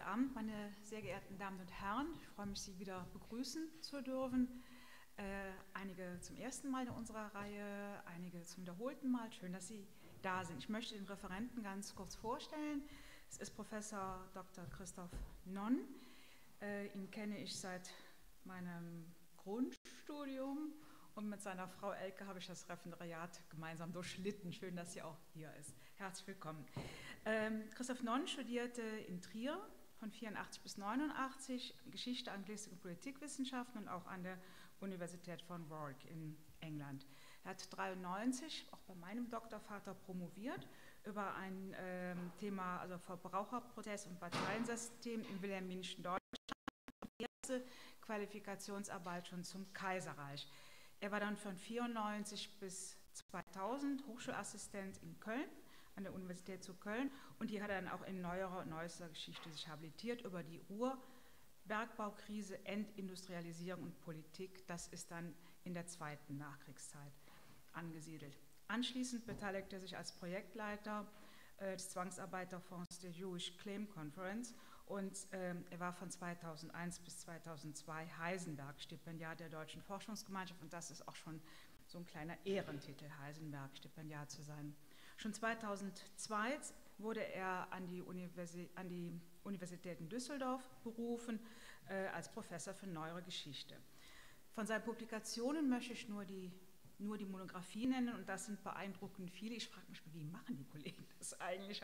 Abend, meine sehr geehrten Damen und Herren. Ich freue mich, Sie wieder begrüßen zu dürfen. Einige zum ersten Mal in unserer Reihe, einige zum wiederholten Mal. Schön, dass Sie da sind. Ich möchte den Referenten ganz kurz vorstellen. Es ist Professor Dr. Christoph Nonn. Ihn kenne ich seit meinem Grundstudium und mit seiner Frau Elke habe ich das Referendariat gemeinsam durchlitten. Schön, dass sie auch hier ist. Herzlich willkommen. Christoph Nonn studierte in Trier von 84 bis 89 Geschichte, Anglistik und Politikwissenschaften und auch an der Universität von Warwick in England. Er hat 1993 auch bei meinem Doktorvater promoviert über ein Thema, also Verbraucherprotest und Parteiensystem im Wilhelminischen Deutschland. Die erste Qualifikationsarbeit schon zum Kaiserreich. Er war dann von 1994 bis 2000 Hochschulassistent in Köln, an der Universität zu Köln, und hier hat er dann auch in neuester Geschichte sich habilitiert über die Bergbaukrise, Entindustrialisierung und Politik. Das ist dann in der zweiten Nachkriegszeit angesiedelt. Anschließend beteiligte er sich als Projektleiter des Zwangsarbeiterfonds der Jewish Claim Conference und er war von 2001 bis 2002 Heisenberg-Stipendiat der Deutschen Forschungsgemeinschaft, und das ist auch schon so ein kleiner Ehrentitel, Heisenberg-Stipendiat zu sein. Schon 2002 wurde er an die Universität in Düsseldorf berufen als Professor für Neuere Geschichte. Von seinen Publikationen möchte ich nur die Monographie nennen, und das sind beeindruckend viele. Ich frage mich, wie machen die Kollegen das eigentlich?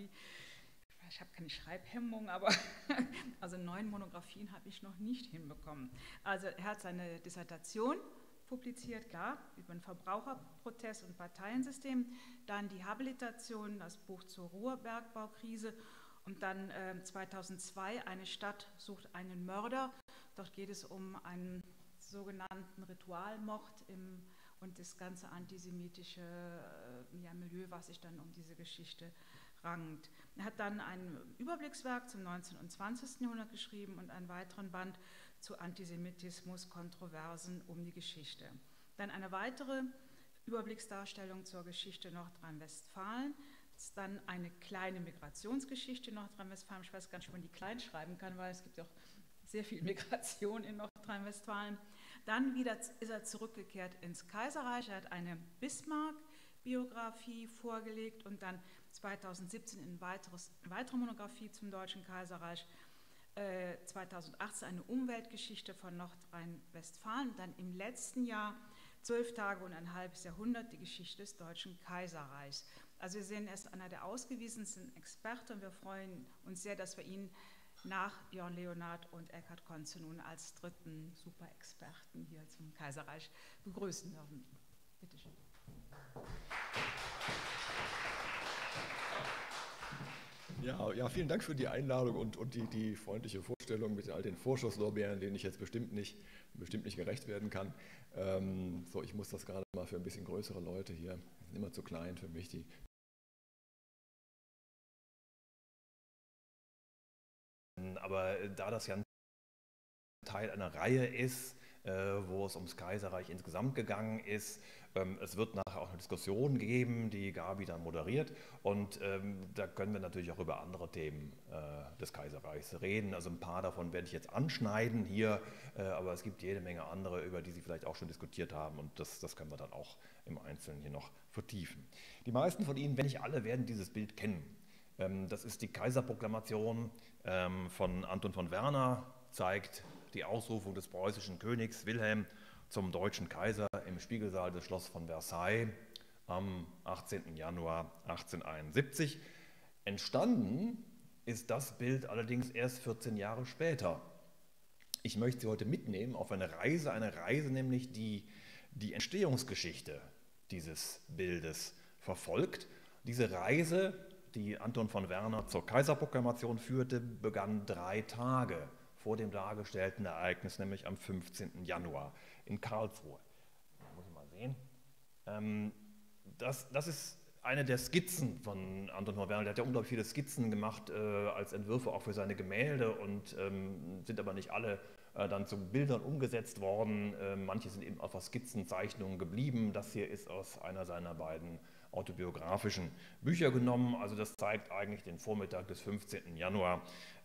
Ich habe keine Schreibhemmung, aber also 9 Monographien habe ich noch nicht hinbekommen. Also er hat seine Dissertation publiziert, klar, über den Verbraucherprotest und Parteiensystem, dann die Habilitation, das Buch zur Ruhrbergbaukrise, und dann 2002 Eine Stadt sucht einen Mörder. Dort geht es um einen sogenannten Ritualmord und das ganze antisemitische Milieu, was sich dann um diese Geschichte rankt. Er hat dann ein Überblickswerk zum 19. und 20. Jahrhundert geschrieben und einen weiteren Band zu Antisemitismus, Kontroversen um die Geschichte. Dann eine weitere Überblicksdarstellung zur Geschichte Nordrhein-Westfalen, dann eine kleine Migrationsgeschichte Nordrhein-Westfalen. Ich weiß gar nicht, ob man die klein schreiben kann, weil es gibt ja auch sehr viel Migration in Nordrhein-Westfalen. Dann wieder ist er zurückgekehrt ins Kaiserreich. Er hat eine Bismarck-Biografie vorgelegt und dann 2017 eine weitere Monographie zum Deutschen Kaiserreich. 2018 eine Umweltgeschichte von Nordrhein-Westfalen. Dann im letzten Jahr 12 Tage und ein halbes Jahrhundert die Geschichte des Deutschen Kaiserreichs. Also wir sehen, er ist einer der ausgewiesensten Experten, und wir freuen uns sehr, dass wir ihn nach Jörn Leonhard und Eckhard Konze nun als dritten Superexperten hier zum Kaiserreich begrüßen dürfen. Bitte schön. Ja, vielen Dank für die Einladung und die freundliche Vorstellung mit all den Vorschusslorbeeren, denen ich jetzt bestimmt nicht gerecht werden kann. Ich muss das gerade mal für ein bisschen größere Leute hier, die sind immer zu klein für mich. Aber da das ja ein Teil einer Reihe ist, wo es ums Kaiserreich insgesamt gegangen ist. Es wird nachher auch eine Diskussion geben, die Gabi dann moderiert, und da können wir natürlich auch über andere Themen des Kaiserreichs reden. Also ein paar davon werde ich jetzt anschneiden hier, aber es gibt jede Menge andere, über die Sie vielleicht auch schon diskutiert haben, und das können wir dann auch im Einzelnen hier noch vertiefen. Die meisten von Ihnen, wenn nicht alle, werden dieses Bild kennen. Das ist die Kaiserproklamation von Anton von Werner, zeigt die Ausrufung des preußischen Königs Wilhelm zum deutschen Kaiser im Spiegelsaal des Schlosses von Versailles am 18. Januar 1871. Entstanden ist das Bild allerdings erst 14 Jahre später. Ich möchte Sie heute mitnehmen auf eine Reise nämlich, die die Entstehungsgeschichte dieses Bildes verfolgt. Diese Reise, die Anton von Werner zur Kaiserproklamation führte, begann 3 Tage vor dem dargestellten Ereignis, nämlich am 15. Januar in Karlsruhe. Muss ich mal sehen. Das ist eine der Skizzen von Anton von Werner. Der hat ja unglaublich viele Skizzen gemacht als Entwürfe auch für seine Gemälde, und sind aber nicht alle dann zu Bildern umgesetzt worden. Manche sind eben einfach Skizzenzeichnungen geblieben. Das hier ist aus einer seiner beiden autobiografischen Bücher genommen. Also das zeigt eigentlich den Vormittag des 15. Januar,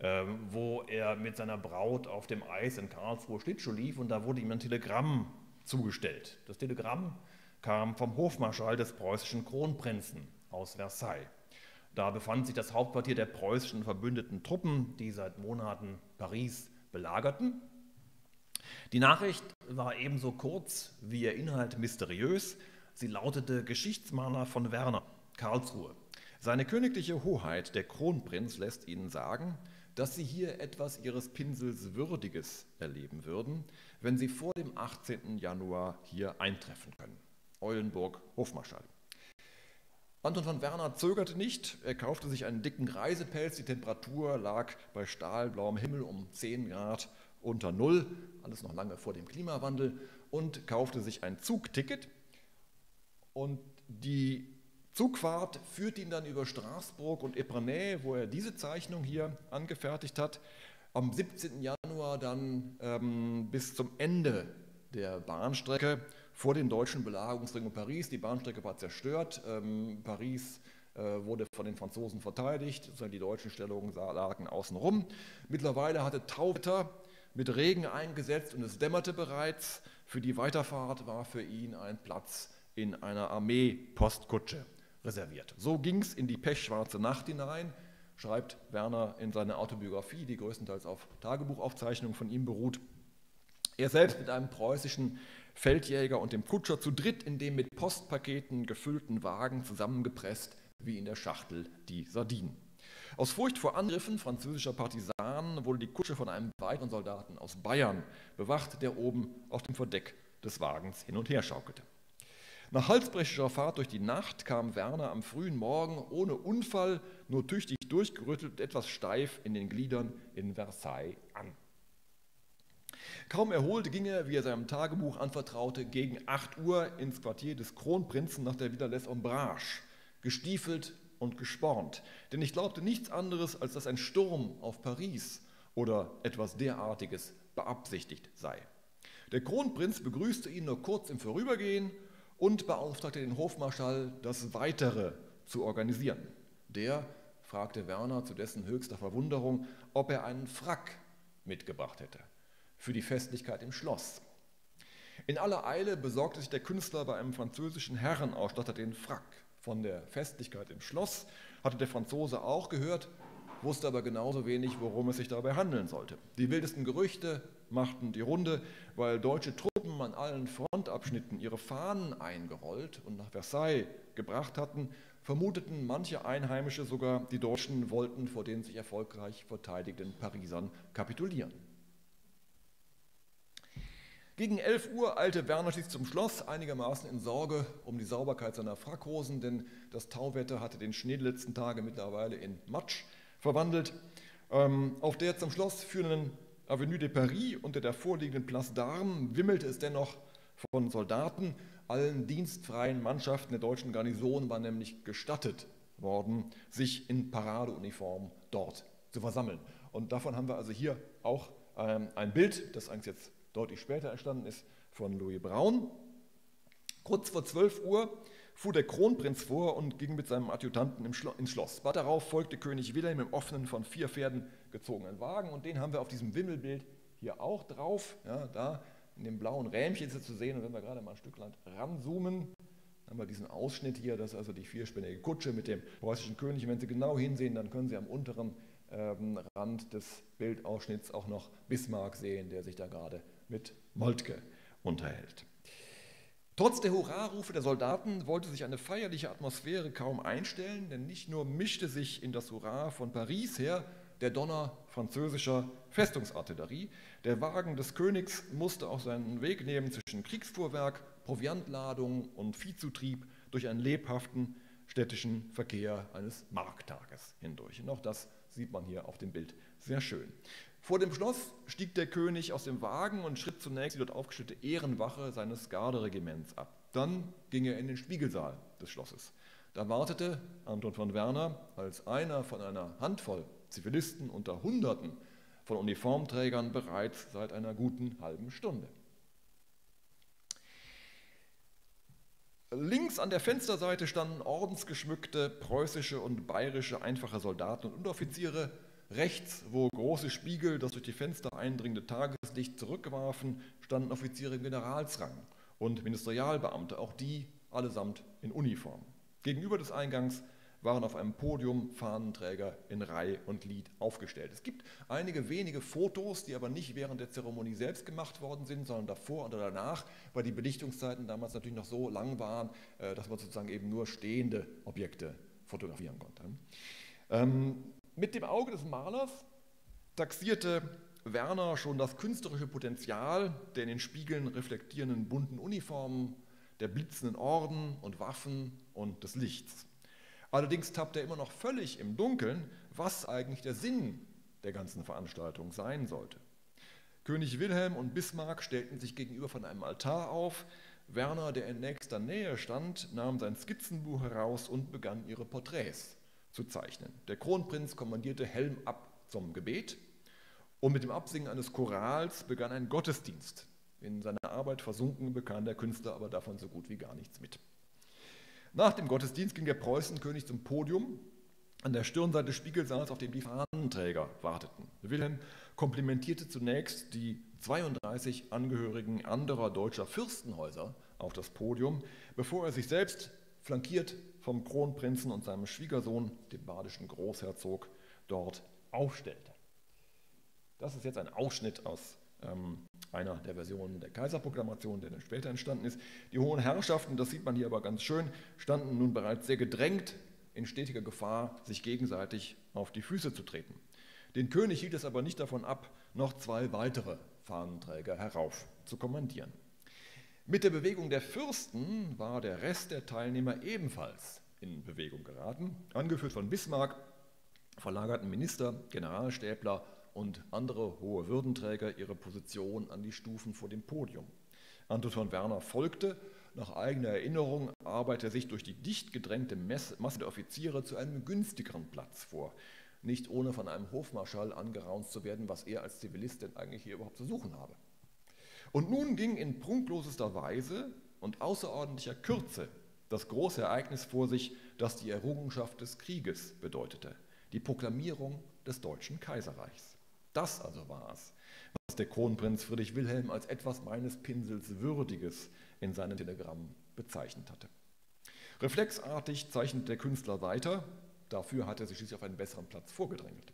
wo er mit seiner Braut auf dem Eis in Karlsruhe Schlittschuh lief und da wurde ihm ein Telegramm zugestellt. Das Telegramm kam vom Hofmarschall des preußischen Kronprinzen aus Versailles. Da befand sich das Hauptquartier der preußischen verbündeten Truppen, die seit Monaten Paris belagerten. Die Nachricht war ebenso kurz wie ihr Inhalt mysteriös. Sie lautete: Geschichtsmaler von Werner, Karlsruhe. Seine königliche Hoheit, der Kronprinz, lässt Ihnen sagen, dass Sie hier etwas Ihres Pinsels Würdiges erleben würden, wenn Sie vor dem 18. Januar hier eintreffen können. Eulenburg, Hofmarschall. Anton von Werner zögerte nicht, er kaufte sich einen dicken Reisepelz, die Temperatur lag bei stahlblauem Himmel um 10 Grad unter Null, alles noch lange vor dem Klimawandel, und kaufte sich ein Zugticket. Und die Zugfahrt führte ihn dann über Straßburg und Epernay, wo er diese Zeichnung hier angefertigt hat, am 17. Januar dann bis zum Ende der Bahnstrecke vor den deutschen Belagerungsringen Paris. Die Bahnstrecke war zerstört, Paris wurde von den Franzosen verteidigt, die deutschen Stellungen lagen außenrum. Mittlerweile hatte Tauwetter mit Regen eingesetzt und es dämmerte bereits. Für die Weiterfahrt war für ihn ein Platz in einer Armee-Postkutsche reserviert. So ging es in die pechschwarze Nacht hinein, schreibt Werner in seiner Autobiografie, die größtenteils auf Tagebuchaufzeichnungen von ihm beruht. Er selbst mit einem preußischen Feldjäger und dem Kutscher zu dritt in dem mit Postpaketen gefüllten Wagen zusammengepresst wie in der Schachtel die Sardinen. Aus Furcht vor Angriffen französischer Partisanen wurde die Kutsche von einem weiteren Soldaten aus Bayern bewacht, der oben auf dem Verdeck des Wagens hin und her schaukelte. Nach halsbrecherischer Fahrt durch die Nacht kam Werner am frühen Morgen ohne Unfall, nur tüchtig durchgerüttelt und etwas steif in den Gliedern in Versailles an. Kaum erholt ging er, wie er seinem Tagebuch anvertraute, gegen 8 Uhr ins Quartier des Kronprinzen nach der Villa les Ombrages, gestiefelt und gespornt, denn ich glaubte nichts anderes, als dass ein Sturm auf Paris oder etwas derartiges beabsichtigt sei. Der Kronprinz begrüßte ihn nur kurz im Vorübergehen und beauftragte den Hofmarschall, das Weitere zu organisieren. Der fragte Werner zu dessen höchster Verwunderung, ob er einen Frack mitgebracht hätte für die Festlichkeit im Schloss. In aller Eile besorgte sich der Künstler bei einem französischen Herrenausstatter den Frack. Von der Festlichkeit im Schloss hatte der Franzose auch gehört, wusste aber genauso wenig, worum es sich dabei handeln sollte. Die wildesten Gerüchte machten die Runde, weil deutsche Truppen an allen Frontabschnitten ihre Fahnen eingerollt und nach Versailles gebracht hatten, vermuteten manche Einheimische sogar, die Deutschen wollten vor den sich erfolgreich verteidigenden Parisern kapitulieren. Gegen 11 Uhr eilte Werner schließlich zum Schloss, einigermaßen in Sorge um die Sauberkeit seiner Frackhosen, denn das Tauwetter hatte den Schnee der letzten Tage mittlerweile in Matsch verwandelt. Auf der zum Schloss führenden Avenue de Paris und der davor liegenden Place d'Armes wimmelte es dennoch von Soldaten. Allen dienstfreien Mannschaften der deutschen Garnison war nämlich gestattet worden, sich in Paradeuniform dort zu versammeln. Und davon haben wir also hier auch ein Bild, das eigentlich jetzt deutlich später entstanden ist, von Louis Braun. Kurz vor 12 Uhr fuhr der Kronprinz vor und ging mit seinem Adjutanten ins Schloss. Bald darauf folgte König Wilhelm im offenen, von 4 Pferden gezogenen Wagen und den haben wir auf diesem Wimmelbild hier auch drauf. Ja, da in dem blauen Rähmchen ist er zu sehen und wenn wir gerade mal ein Stück lang ranzoomen, haben wir diesen Ausschnitt hier, das ist also die vierspännige Kutsche mit dem preußischen König. Und wenn Sie genau hinsehen, dann können Sie am unteren Rand des Bildausschnitts auch noch Bismarck sehen, der sich da gerade mit Moltke unterhält. Trotz der Hurrarufe der Soldaten wollte sich eine feierliche Atmosphäre kaum einstellen, denn nicht nur mischte sich in das Hurra von Paris her der Donner französischer Festungsartillerie, der Wagen des Königs musste auch seinen Weg nehmen zwischen Kriegsfuhrwerk, Proviantladung und Viehzutrieb durch einen lebhaften städtischen Verkehr eines Markttages hindurch. Und auch das sieht man hier auf dem Bild sehr schön. Vor dem Schloss stieg der König aus dem Wagen und schritt zunächst die dort aufgestellte Ehrenwache seines Garderegiments ab. Dann ging er in den Spiegelsaal des Schlosses. Da wartete Anton von Werner als einer von einer Handvoll Zivilisten unter Hunderten von Uniformträgern bereits seit einer guten halben Stunde. Links an der Fensterseite standen ordensgeschmückte preußische und bayerische einfache Soldaten und Unteroffiziere. Rechts, wo große Spiegel das durch die Fenster eindringende Tageslicht zurückwarfen, standen Offiziere im Generalsrang und Ministerialbeamte, auch die allesamt in Uniform. Gegenüber des Eingangs waren auf einem Podium Fahnenträger in Reih und Glied aufgestellt. Es gibt einige wenige Fotos, die aber nicht während der Zeremonie selbst gemacht worden sind, sondern davor oder danach, weil die Belichtungszeiten damals natürlich noch so lang waren, dass man sozusagen eben nur stehende Objekte fotografieren konnte. Mit dem Auge des Malers taxierte Werner schon das künstlerische Potenzial der in den Spiegeln reflektierenden bunten Uniformen, der blitzenden Orden und Waffen und des Lichts. Allerdings tappt er immer noch völlig im Dunkeln, was eigentlich der Sinn der ganzen Veranstaltung sein sollte. König Wilhelm und Bismarck stellten sich gegenüber von einem Altar auf. Werner, der in nächster Nähe stand, nahm sein Skizzenbuch heraus und begann ihre Porträts zu zeichnen. Der Kronprinz kommandierte Helm ab zum Gebet und mit dem Absingen eines Chorals begann ein Gottesdienst. In seiner Arbeit versunken bekam der Künstler aber davon so gut wie gar nichts mit. Nach dem Gottesdienst ging der Preußenkönig zum Podium an der Stirnseite des Spiegelsaals, auf dem die Fahnenträger warteten. Wilhelm komplimentierte zunächst die 32 Angehörigen anderer deutscher Fürstenhäuser auf das Podium, bevor er sich selbst, flankiert vom Kronprinzen und seinem Schwiegersohn, dem badischen Großherzog, dort aufstellte. Das ist jetzt ein Ausschnitt aus einer der Versionen der Kaiserproklamation, der dann später entstanden ist. Die hohen Herrschaften, das sieht man hier aber ganz schön, standen nun bereits sehr gedrängt in stetiger Gefahr, sich gegenseitig auf die Füße zu treten. Den König hielt es aber nicht davon ab, noch 2 weitere Fahnenträger herauf zu kommandieren. Mit der Bewegung der Fürsten war der Rest der Teilnehmer ebenfalls in Bewegung geraten. Angeführt von Bismarck verlagerten Minister, Generalstäbler und andere hohe Würdenträger ihre Position an die Stufen vor dem Podium. Anton von Werner folgte. Nach eigener Erinnerung arbeitete er sich durch die dicht gedrängte Masse der Offiziere zu einem günstigeren Platz vor. Nicht ohne von einem Hofmarschall angeraunzt zu werden, was er als Zivilist denn eigentlich hier überhaupt zu suchen habe. Und nun ging in prunklosester Weise und außerordentlicher Kürze das große Ereignis vor sich, das die Errungenschaft des Krieges bedeutete, die Proklamierung des Deutschen Kaiserreichs. Das also war es, was der Kronprinz Friedrich Wilhelm als etwas meines Pinsels Würdiges in seinem Telegramm bezeichnet hatte. Reflexartig zeichnete der Künstler weiter, dafür hatte er sich schließlich auf einen besseren Platz vorgedrängelt.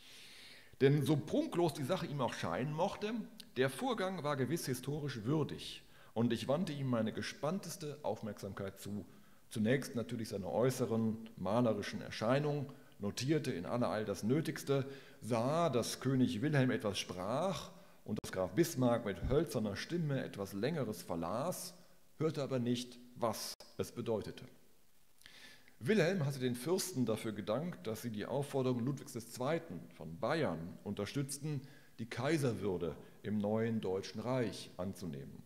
Denn so prunklos die Sache ihm auch scheinen mochte, der Vorgang war gewiss historisch würdig und ich wandte ihm meine gespannteste Aufmerksamkeit zu. Zunächst natürlich seine äußeren malerischen Erscheinung, notierte in aller Eile das Nötigste, sah, dass König Wilhelm etwas sprach und dass Graf Bismarck mit hölzerner Stimme etwas Längeres verlas, hörte aber nicht, was es bedeutete. Wilhelm hatte den Fürsten dafür gedankt, dass sie die Aufforderung Ludwigs II. Von Bayern unterstützten, die Kaiserwürde im neuen Deutschen Reich anzunehmen.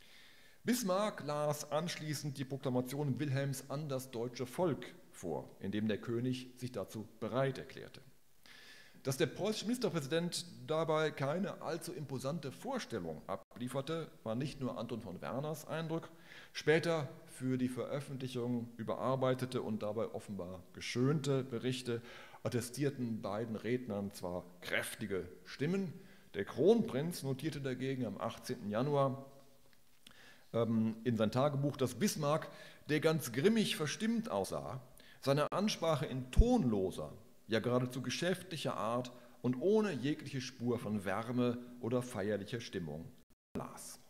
Bismarck las anschließend die Proklamation Wilhelms an das deutsche Volk vor, indem der König sich dazu bereit erklärte. Dass der preußische Ministerpräsident dabei keine allzu imposante Vorstellung ablieferte, war nicht nur Anton von Werners Eindruck. Später für die Veröffentlichung überarbeitete und dabei offenbar geschönte Berichte attestierten beiden Rednern zwar kräftige Stimmen. Der Kronprinz notierte dagegen am 18. Januar in sein Tagebuch, dass Bismarck, der ganz grimmig verstimmt aussah, seine Ansprache in tonloser, ja geradezu geschäftlicher Art und ohne jegliche Spur von Wärme oder feierlicher Stimmung las.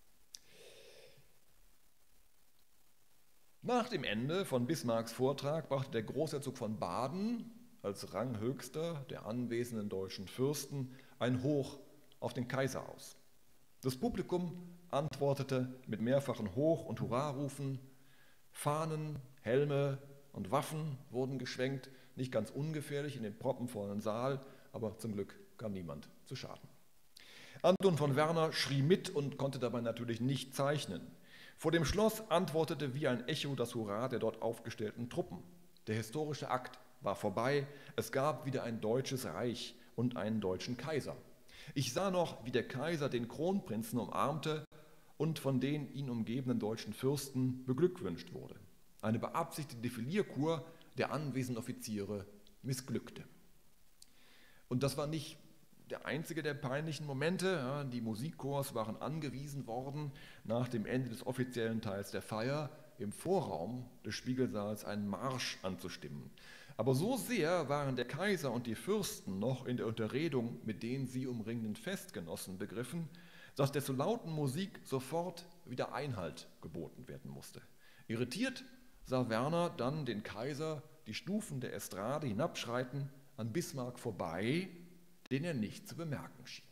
Nach dem Ende von Bismarcks Vortrag brachte der Großherzog von Baden als Ranghöchster der anwesenden deutschen Fürsten ein Hoch auf den Kaiser aus. Das Publikum antwortete mit mehrfachen Hoch- und Hurrarufen. Fahnen, Helme und Waffen wurden geschwenkt, nicht ganz ungefährlich in den proppenvollen Saal, aber zum Glück kam niemand zu Schaden. Anton von Werner schrie mit und konnte dabei natürlich nicht zeichnen. Vor dem Schloss antwortete wie ein Echo das Hurra der dort aufgestellten Truppen. Der historische Akt war vorbei, es gab wieder ein deutsches Reich und einen deutschen Kaiser. Ich sah noch, wie der Kaiser den Kronprinzen umarmte und von den ihn umgebenden deutschen Fürsten beglückwünscht wurde. Eine beabsichtigte Defilierkur der anwesenden Offiziere missglückte. Und das war nicht der einzige der peinlichen Momente. Ja, die Musikchors waren angewiesen worden, nach dem Ende des offiziellen Teils der Feier im Vorraum des Spiegelsaals einen Marsch anzustimmen. Aber so sehr waren der Kaiser und die Fürsten noch in der Unterredung mit den sie umringenden Festgenossen begriffen, dass der zu lauten Musik sofort wieder Einhalt geboten werden musste. Irritiert sah Werner dann den Kaiser die Stufen der Estrade hinabschreiten, an Bismarck vorbei, den er nicht zu bemerken schien.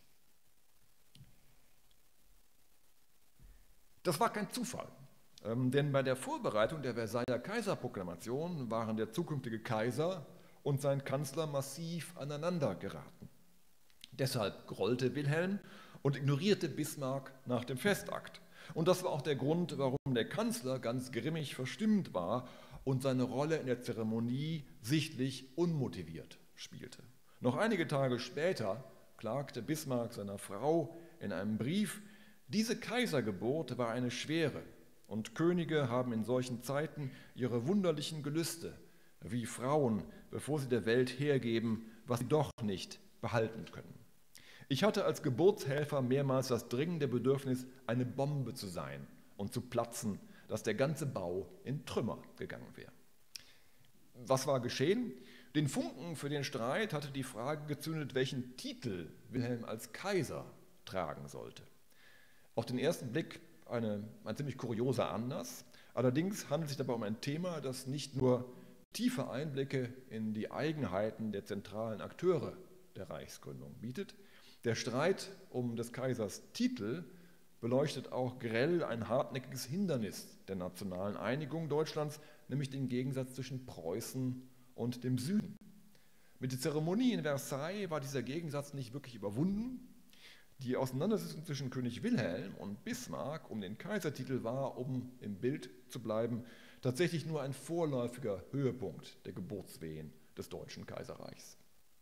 Das war kein Zufall, denn bei der Vorbereitung der Versailler Kaiserproklamation waren der zukünftige Kaiser und sein Kanzler massiv aneinander geraten. Deshalb grollte Wilhelm und ignorierte Bismarck nach dem Festakt. Und das war auch der Grund, warum der Kanzler ganz grimmig verstimmt war und seine Rolle in der Zeremonie sichtlich unmotiviert spielte. Noch einige Tage später klagte Bismarck seiner Frau in einem Brief, diese Kaisergeburt war eine schwere und Könige haben in solchen Zeiten ihre wunderlichen Gelüste, wie Frauen, bevor sie der Welt hergeben, was sie doch nicht behalten können. Ich hatte als Geburtshelfer mehrmals das dringende Bedürfnis, eine Bombe zu sein und zu platzen, dass der ganze Bau in Trümmer gegangen wäre. Was war geschehen? Den Funken für den Streit hatte die Frage gezündet, welchen Titel Wilhelm als Kaiser tragen sollte. Auf den ersten Blick ein ziemlich kurioser Anlass. Allerdings handelt es sich dabei um ein Thema, das nicht nur tiefe Einblicke in die Eigenheiten der zentralen Akteure der Reichsgründung bietet. Der Streit um des Kaisers Titel beleuchtet auch grell ein hartnäckiges Hindernis der nationalen Einigung Deutschlands, nämlich den Gegensatz zwischen Preußen und dem Süden. Mit der Zeremonie in Versailles war dieser Gegensatz nicht wirklich überwunden. Die Auseinandersetzung zwischen König Wilhelm und Bismarck um den Kaisertitel war, um im Bild zu bleiben, tatsächlich nur ein vorläufiger Höhepunkt der Geburtswehen des Deutschen Kaiserreichs.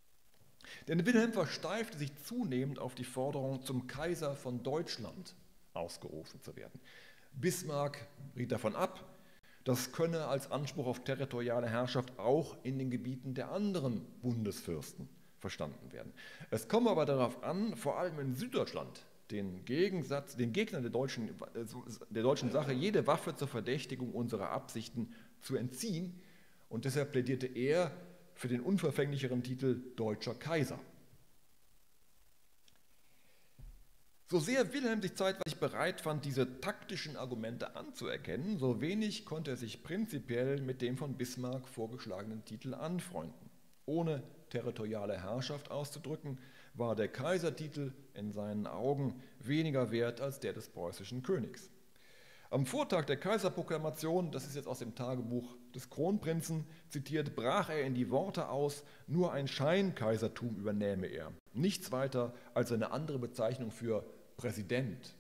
Denn Wilhelm versteifte sich zunehmend auf die Forderung, zum Kaiser von Deutschland ausgerufen zu werden. Bismarck riet davon ab, das könne als Anspruch auf territoriale Herrschaft auch in den Gebieten der anderen Bundesfürsten verstanden werden. Es komme aber darauf an, vor allem in Süddeutschland, den Gegnern der deutschen Sache jede Waffe zur Verdächtigung unserer Absichten zu entziehen. Und deshalb plädierte er für den unverfänglicheren Titel Deutscher Kaiser. So sehr Wilhelm sich zeitweilig bereit fand, diese taktischen Argumente anzuerkennen, so wenig konnte er sich prinzipiell mit dem von Bismarck vorgeschlagenen Titel anfreunden. Ohne territoriale Herrschaft auszudrücken, war der Kaisertitel in seinen Augen weniger wert als der des preußischen Königs. Am Vortag der Kaiserproklamation, das ist jetzt aus dem Tagebuch des Kronprinzen zitiert, brach er in die Worte aus, nur ein Scheinkaisertum übernähme er, nichts weiter als eine andere Bezeichnung für Präsident.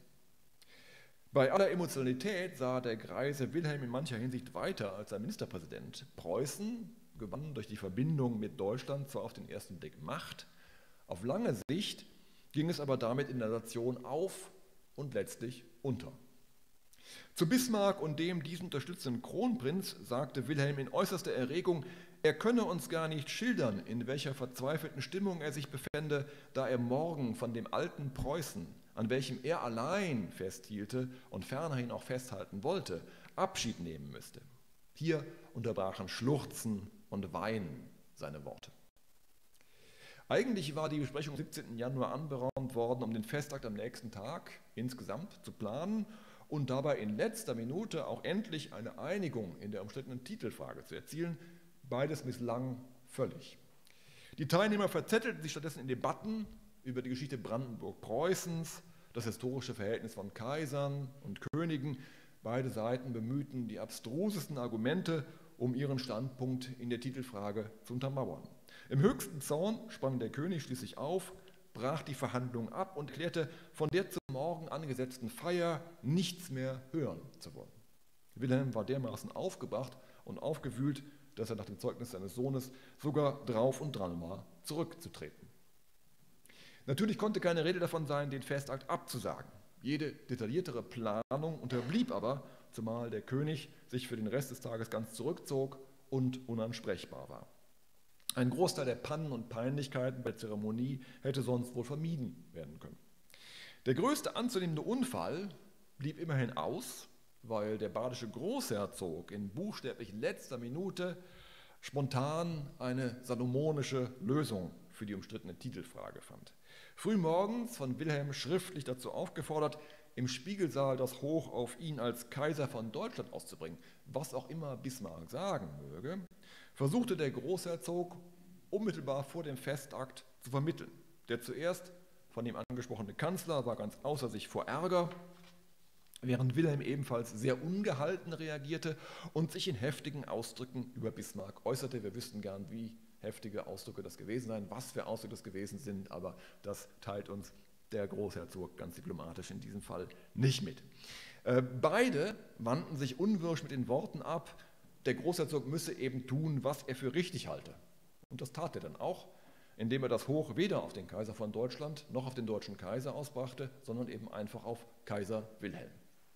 Bei aller Emotionalität sah der greise Wilhelm in mancher Hinsicht weiter als sein Ministerpräsident. Preußen gewann durch die Verbindung mit Deutschland zwar auf den ersten Blick Macht, auf lange Sicht ging es aber damit in der Nation auf und letztlich unter. Zu Bismarck und dem diesen unterstützenden Kronprinz sagte Wilhelm in äußerster Erregung, er könne uns gar nicht schildern, in welcher verzweifelten Stimmung er sich befände, da er morgen von dem alten Preußen, an welchem er allein festhielte und fernerhin auch festhalten wollte, Abschied nehmen müsste. Hier unterbrachen Schluchzen und Weinen seine Worte. Eigentlich war die Besprechung am 17. Januar anberaumt worden, um den Festakt am nächsten Tag insgesamt zu planen und dabei in letzter Minute auch endlich eine Einigung in der umstrittenen Titelfrage zu erzielen. Beides misslang völlig. Die Teilnehmer verzettelten sich stattdessen in Debatten über die Geschichte Brandenburg-Preußens, das historische Verhältnis von Kaisern und Königen. Beide Seiten bemühten die abstrusesten Argumente, um ihren Standpunkt in der Titelfrage zu untermauern. Im höchsten Zorn sprang der König schließlich auf, brach die Verhandlungen ab und erklärte, von der zum Morgen angesetzten Feier nichts mehr hören zu wollen. Wilhelm war dermaßen aufgebracht und aufgewühlt, dass er nach dem Zeugnis seines Sohnes sogar drauf und dran war, zurückzutreten. Natürlich konnte keine Rede davon sein, den Festakt abzusagen. Jede detailliertere Planung unterblieb aber, zumal der König sich für den Rest des Tages ganz zurückzog und unansprechbar war. Ein Großteil der Pannen und Peinlichkeiten bei der Zeremonie hätte sonst wohl vermieden werden können. Der größte anzunehmende Unfall blieb immerhin aus, weil der badische Großherzog in buchstäblich letzter Minute spontan eine salomonische Lösung für die umstrittene Titelfrage fand. Frühmorgens von Wilhelm schriftlich dazu aufgefordert, im Spiegelsaal das Hoch auf ihn als Kaiser von Deutschland auszubringen, was auch immer Bismarck sagen möge, versuchte der Großherzog unmittelbar vor dem Festakt zu vermitteln. Der zuerst von dem angesprochene Kanzler war ganz außer sich vor Ärger, während Wilhelm ebenfalls sehr ungehalten reagierte und sich in heftigen Ausdrücken über Bismarck äußerte. Wir wüssten gern, wie heftige Ausdrücke das gewesen seien, was für Ausdrücke das gewesen sind, aber das teilt uns der Großherzog ganz diplomatisch in diesem Fall nicht mit. Beide wandten sich unwirsch mit den Worten ab, der Großherzog müsse eben tun, was er für richtig halte. Und das tat er dann auch, indem er das Hoch weder auf den Kaiser von Deutschland noch auf den deutschen Kaiser ausbrachte, sondern eben einfach auf Kaiser Wilhelm.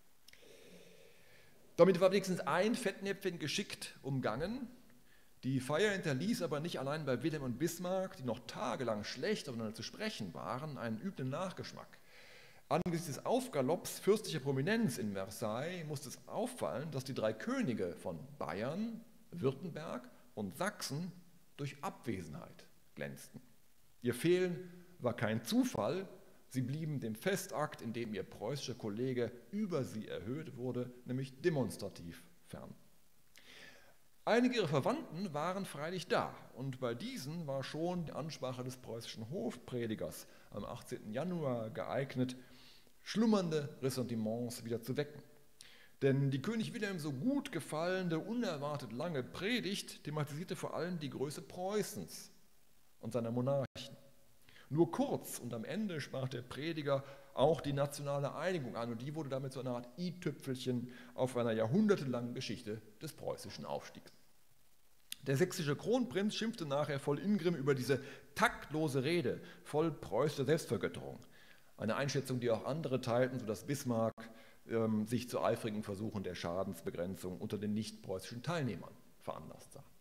Damit war wenigstens ein Fettnäpfchen geschickt umgangen. Die Feier hinterließ aber nicht allein bei Wilhelm und Bismarck, die noch tagelang schlecht aufeinander zu sprechen waren, einen üblen Nachgeschmack. Angesichts des Aufgalopps fürstlicher Prominenz in Versailles musste es auffallen, dass die drei Könige von Bayern, Württemberg und Sachsen durch Abwesenheit glänzten. Ihr Fehlen war kein Zufall, sie blieben dem Festakt, in dem ihr preußischer Kollege über sie erhöht wurde, nämlich demonstrativ fern. Einige ihrer Verwandten waren freilich da und bei diesen war schon die Ansprache des preußischen Hofpredigers am 18. Januar geeignet, schlummernde Ressentiments wieder zu wecken. Denn die König Wilhelm so gut gefallene, unerwartet lange Predigt thematisierte vor allem die Größe Preußens und seiner Monarchen. Nur kurz und am Ende sprach der Prediger auch die nationale Einigung an und die wurde damit zu einer Art i-Tüpfelchen auf einer jahrhundertelangen Geschichte des preußischen Aufstiegs. Der sächsische Kronprinz schimpfte nachher voll Ingrimm über diese taktlose Rede, voll preußischer Selbstvergötterung. Eine Einschätzung, die auch andere teilten, sodass Bismarck sich zu eifrigen Versuchen der Schadensbegrenzung unter den nicht-preußischen Teilnehmern veranlasst sah.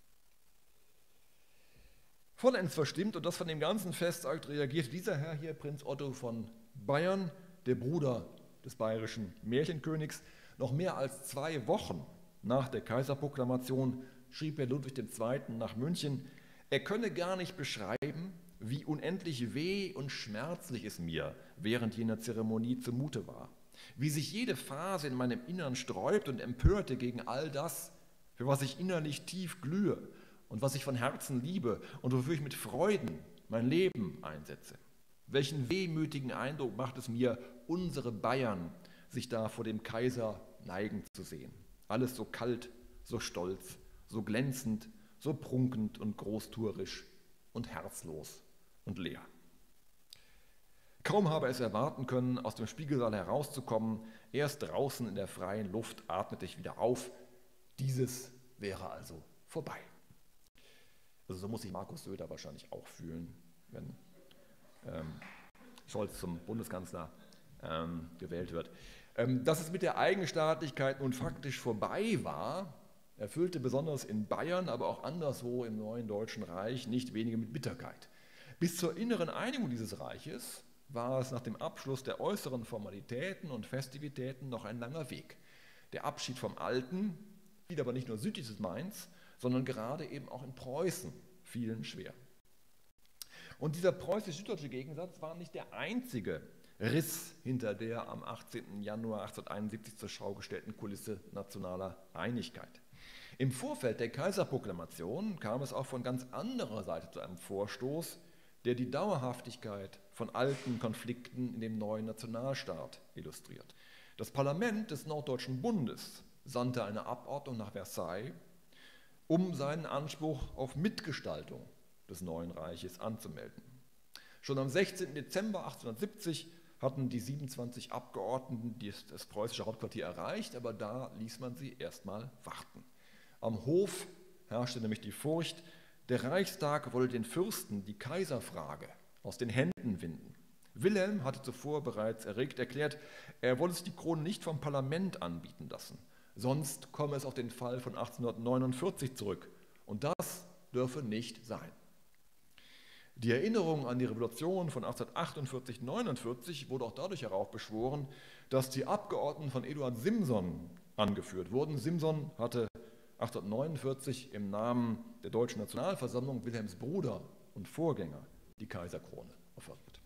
Vollends verstimmt, und das von dem ganzen Festakt, reagierte dieser Herr hier, Prinz Otto von Bayern, der Bruder des bayerischen Märchenkönigs. Noch mehr als 2 Wochen nach der Kaiserproklamation schrieb er Ludwig II. Nach München, er könne gar nicht beschreiben, wie unendlich weh und schmerzlich es mir während jener Zeremonie zumute war. Wie sich jede Phase in meinem Innern sträubt und empörte gegen all das, für was ich innerlich tief glühe und was ich von Herzen liebe und wofür ich mit Freuden mein Leben einsetze. Welchen wehmütigen Eindruck macht es mir, unsere Bayern sich da vor dem Kaiser neigen zu sehen. Alles so kalt, so stolz, so glänzend, so prunkend und großtuerisch und herzlos und leer. Kaum habe es erwarten können, aus dem Spiegelsaal herauszukommen, erst draußen in der freien Luft atmete ich wieder auf. Dieses wäre also vorbei. Also so muss sich Markus Söder wahrscheinlich auch fühlen, wenn Scholz zum Bundeskanzler gewählt wird. Dass es mit der Eigenstaatlichkeit nun faktisch vorbei war, erfüllte besonders in Bayern, aber auch anderswo im neuen Deutschen Reich nicht wenige mit Bitterkeit. Bis zur inneren Einigung dieses Reiches war es nach dem Abschluss der äußeren Formalitäten und Festivitäten noch ein langer Weg. Der Abschied vom Alten fiel aber nicht nur südlich des Mains, sondern gerade eben auch in Preußen fielen schwer. Und dieser preußisch-süddeutsche Gegensatz war nicht der einzige Riss hinter der am 18. Januar 1871 zur Schau gestellten Kulisse nationaler Einigkeit. Im Vorfeld der Kaiserproklamation kam es auch von ganz anderer Seite zu einem Vorstoß, der die Dauerhaftigkeit von alten Konflikten in dem neuen Nationalstaat illustriert. Das Parlament des Norddeutschen Bundes sandte eine Abordnung nach Versailles, um seinen Anspruch auf Mitgestaltung des neuen Reiches anzumelden. Schon am 16. Dezember 1870 hatten die 27 Abgeordneten das preußische Hauptquartier erreicht, aber da ließ man sie erstmal warten. Am Hof herrschte nämlich die Furcht, der Reichstag wolle den Fürsten die Kaiserfrage aus den Händen winden. Wilhelm hatte zuvor bereits erregt erklärt, er wolle sich die Krone nicht vom Parlament anbieten lassen, sonst komme es auf den Fall von 1849 zurück und das dürfe nicht sein. Die Erinnerung an die Revolution von 1848-49 wurde auch dadurch heraufbeschworen, dass die Abgeordneten von Eduard Simson angeführt wurden. Simson hatte 1849 im Namen der Deutschen Nationalversammlung Wilhelms Bruder und Vorgänger die Kaiserkrone verordnet.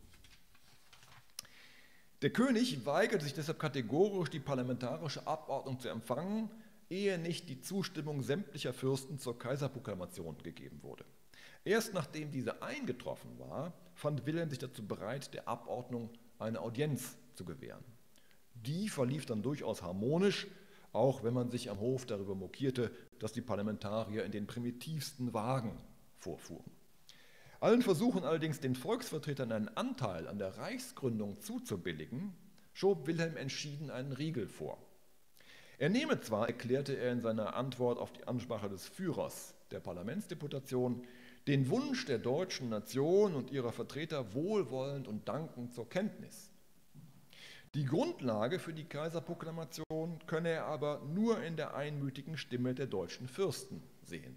Der König weigerte sich deshalb kategorisch, die parlamentarische Abordnung zu empfangen, ehe nicht die Zustimmung sämtlicher Fürsten zur Kaiserproklamation gegeben wurde. Erst nachdem diese eingetroffen war, fand Wilhelm sich dazu bereit, der Abordnung eine Audienz zu gewähren. Die verlief dann durchaus harmonisch, auch wenn man sich am Hof darüber mokierte, dass die Parlamentarier in den primitivsten Wagen vorfuhren. Allen Versuchen allerdings, den Volksvertretern einen Anteil an der Reichsgründung zuzubilligen, schob Wilhelm entschieden einen Riegel vor. Er nehme zwar, erklärte er in seiner Antwort auf die Ansprache des Führers der Parlamentsdeputation, den Wunsch der deutschen Nation und ihrer Vertreter wohlwollend und dankend zur Kenntnis. Die Grundlage für die Kaiserproklamation könne er aber nur in der einmütigen Stimme der deutschen Fürsten sehen.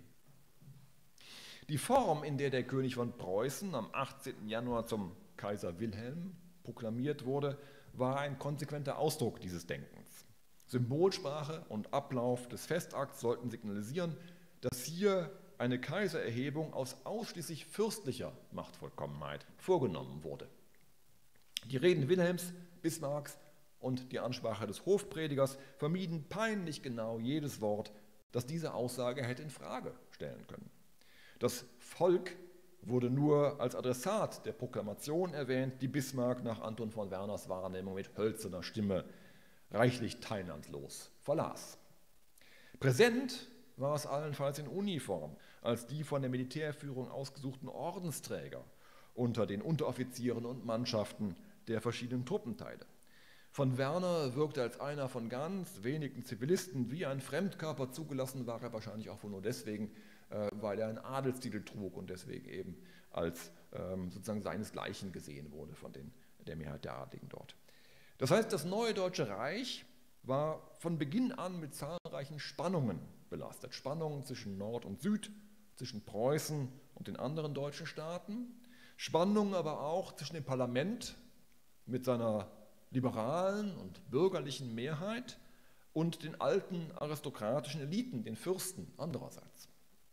Die Form, in der der König von Preußen am 18. Januar zum Kaiser Wilhelm proklamiert wurde, war ein konsequenter Ausdruck dieses Denkens. Symbolsprache und Ablauf des Festakts sollten signalisieren, dass hier eine Kaisererhebung aus ausschließlich fürstlicher Machtvollkommenheit vorgenommen wurde. Die Reden Wilhelms, Bismarcks und die Ansprache des Hofpredigers vermieden peinlich genau jedes Wort, das diese Aussage hätte in Frage stellen können. Das Volk wurde nur als Adressat der Proklamation erwähnt, die Bismarck nach Anton von Werners Wahrnehmung mit hölzerner Stimme reichlich teilnahmslos verlas. Präsent war es allenfalls in Uniform, als die von der Militärführung ausgesuchten Ordensträger unter den Unteroffizieren und Mannschaften der verschiedenen Truppenteile. Von Werner wirkte als einer von ganz wenigen Zivilisten wie ein Fremdkörper, zugelassen war er wahrscheinlich auch wohl nur deswegen, weil er einen Adelstitel trug und deswegen eben als sozusagen seinesgleichen gesehen wurde von der Mehrheit der Adligen dort. Das heißt, das neue Deutsche Reich war von Beginn an mit zahlreichen Spannungen belastet. Spannungen zwischen Nord und Süd, zwischen Preußen und den anderen deutschen Staaten. Spannungen aber auch zwischen dem Parlament mit seiner liberalen und bürgerlichen Mehrheit und den alten aristokratischen Eliten, den Fürsten andererseits.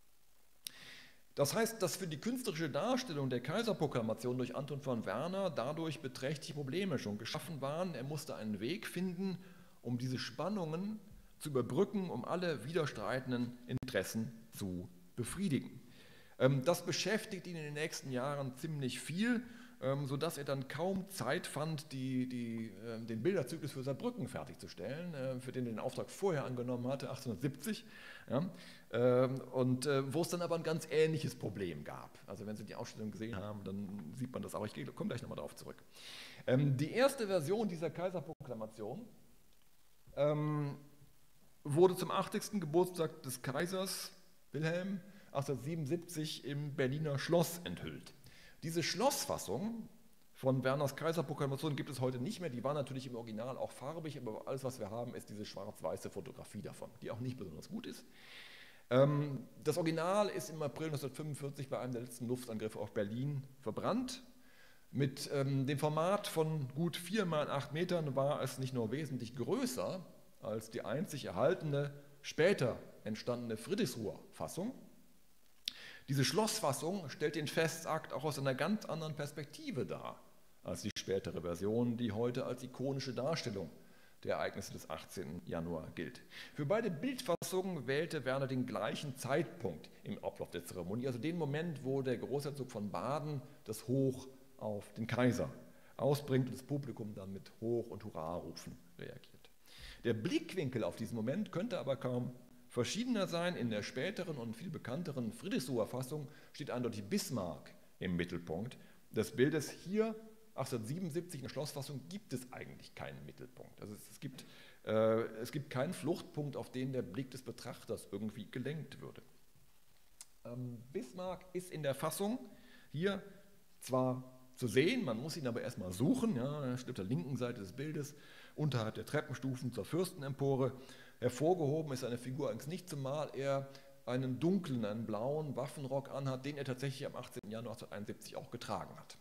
Das heißt, dass für die künstlerische Darstellung der Kaiserproklamation durch Anton von Werner dadurch beträchtliche Probleme schon geschaffen waren. Er musste einen Weg finden, um diese Spannungen zu überbrücken, um alle widerstreitenden Interessen zu befriedigen. Das beschäftigt ihn in den nächsten Jahren ziemlich viel, sodass er dann kaum Zeit fand, den Bilderzyklus für Saarbrücken fertigzustellen, für den er den Auftrag vorher angenommen hatte, 1870, ja, und wo es dann aber ein ganz ähnliches Problem gab. Also wenn Sie die Ausstellung gesehen haben, dann sieht man das auch. Ich komme gleich nochmal darauf zurück. Die erste Version dieser Kaiserproklamation wurde zum 80. Geburtstag des Kaisers Wilhelm 1877 im Berliner Schloss enthüllt. Diese Schlossfassung von Werners Kaiserproklamation gibt es heute nicht mehr. Die war natürlich im Original auch farbig, aber alles, was wir haben, ist diese schwarz-weiße Fotografie davon, die auch nicht besonders gut ist. Das Original ist im April 1945 bei einem der letzten Luftangriffe auf Berlin verbrannt. Mit dem Format von gut 4 mal 8 Metern war es nicht nur wesentlich größer als die einzig erhaltene, später entstandene Friedrichsruher Fassung. Diese Schlossfassung stellt den Festakt auch aus einer ganz anderen Perspektive dar als die spätere Version, die heute als ikonische Darstellung der Ereignisse des 18. Januar gilt. Für beide Bildfassungen wählte Werner den gleichen Zeitpunkt im Ablauf der Zeremonie, also den Moment, wo der Großherzog von Baden das Hoch auf den Kaiser ausbringt und das Publikum dann mit Hoch- und Hurrarufen reagiert. Der Blickwinkel auf diesen Moment könnte aber kaum verschiedener sein. In der späteren und viel bekannteren Friedrichsruher Fassung steht eindeutig Bismarck im Mittelpunkt des Bildes. Hier 1877 in der Schlossfassung gibt es eigentlich keinen Mittelpunkt. Also es gibt keinen Fluchtpunkt, auf den der Blick des Betrachters irgendwie gelenkt würde. Bismarck ist in der Fassung hier zwar zu sehen, man muss ihn aber erstmal suchen. Ja, er steht auf der linken Seite des Bildes, unterhalb der Treppenstufen zur Fürstenempore. Hervorgehoben ist eine Figur eigentlich nicht, zumal er einen dunklen, einen blauen Waffenrock anhat, den er tatsächlich am 18. Januar 1971 auch getragen hat.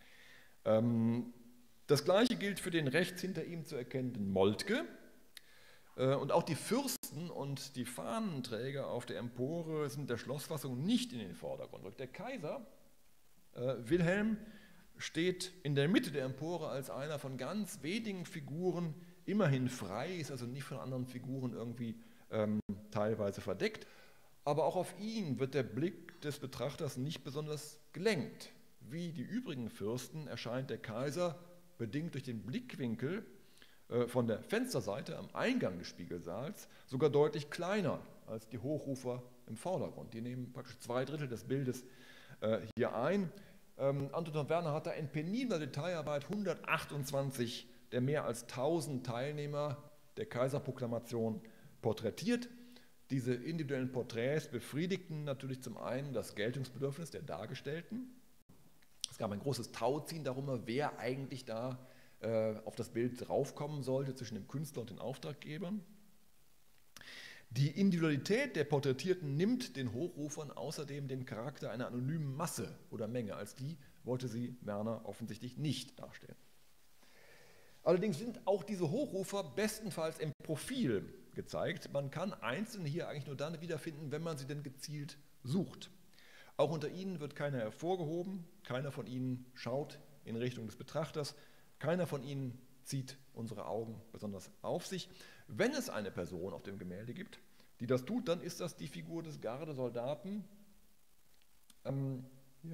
Das gleiche gilt für den rechts hinter ihm zu erkennenden Moltke. Und auch die Fürsten und die Fahnenträger auf der Empore sind der Schlossfassung nicht in den Vordergrund gerückt. Der Kaiser Wilhelm steht in der Mitte der Empore als einer von ganz wenigen Figuren, immerhin frei, ist also nicht von anderen Figuren irgendwie teilweise verdeckt. Aber auch auf ihn wird der Blick des Betrachters nicht besonders gelenkt. Wie die übrigen Fürsten erscheint der Kaiser, bedingt durch den Blickwinkel von der Fensterseite am Eingang des Spiegelsaals, sogar deutlich kleiner als die Hochrufer im Vordergrund. Die nehmen praktisch 2/3 des Bildes hier ein. Anton von Werner hat da in penibler Detailarbeit 128 der mehr als 1000 Teilnehmer der Kaiserproklamation porträtiert. Diese individuellen Porträts befriedigten natürlich zum einen das Geltungsbedürfnis der Dargestellten. Es gab ein großes Tauziehen darum, wer eigentlich da auf das Bild draufkommen sollte zwischen dem Künstler und den Auftraggebern. Die Individualität der Porträtierten nimmt den Hochrufern außerdem den Charakter einer anonymen Masse oder Menge. Als die wollte sie Werner offensichtlich nicht darstellen. Allerdings sind auch diese Hochrufer bestenfalls im Profil gezeigt. Man kann Einzelne hier eigentlich nur dann wiederfinden, wenn man sie denn gezielt sucht. Auch unter ihnen wird keiner hervorgehoben, keiner von ihnen schaut in Richtung des Betrachters, keiner von ihnen zieht unsere Augen besonders auf sich. Wenn es eine Person auf dem Gemälde gibt, die das tut, dann ist das die Figur des Gardesoldaten am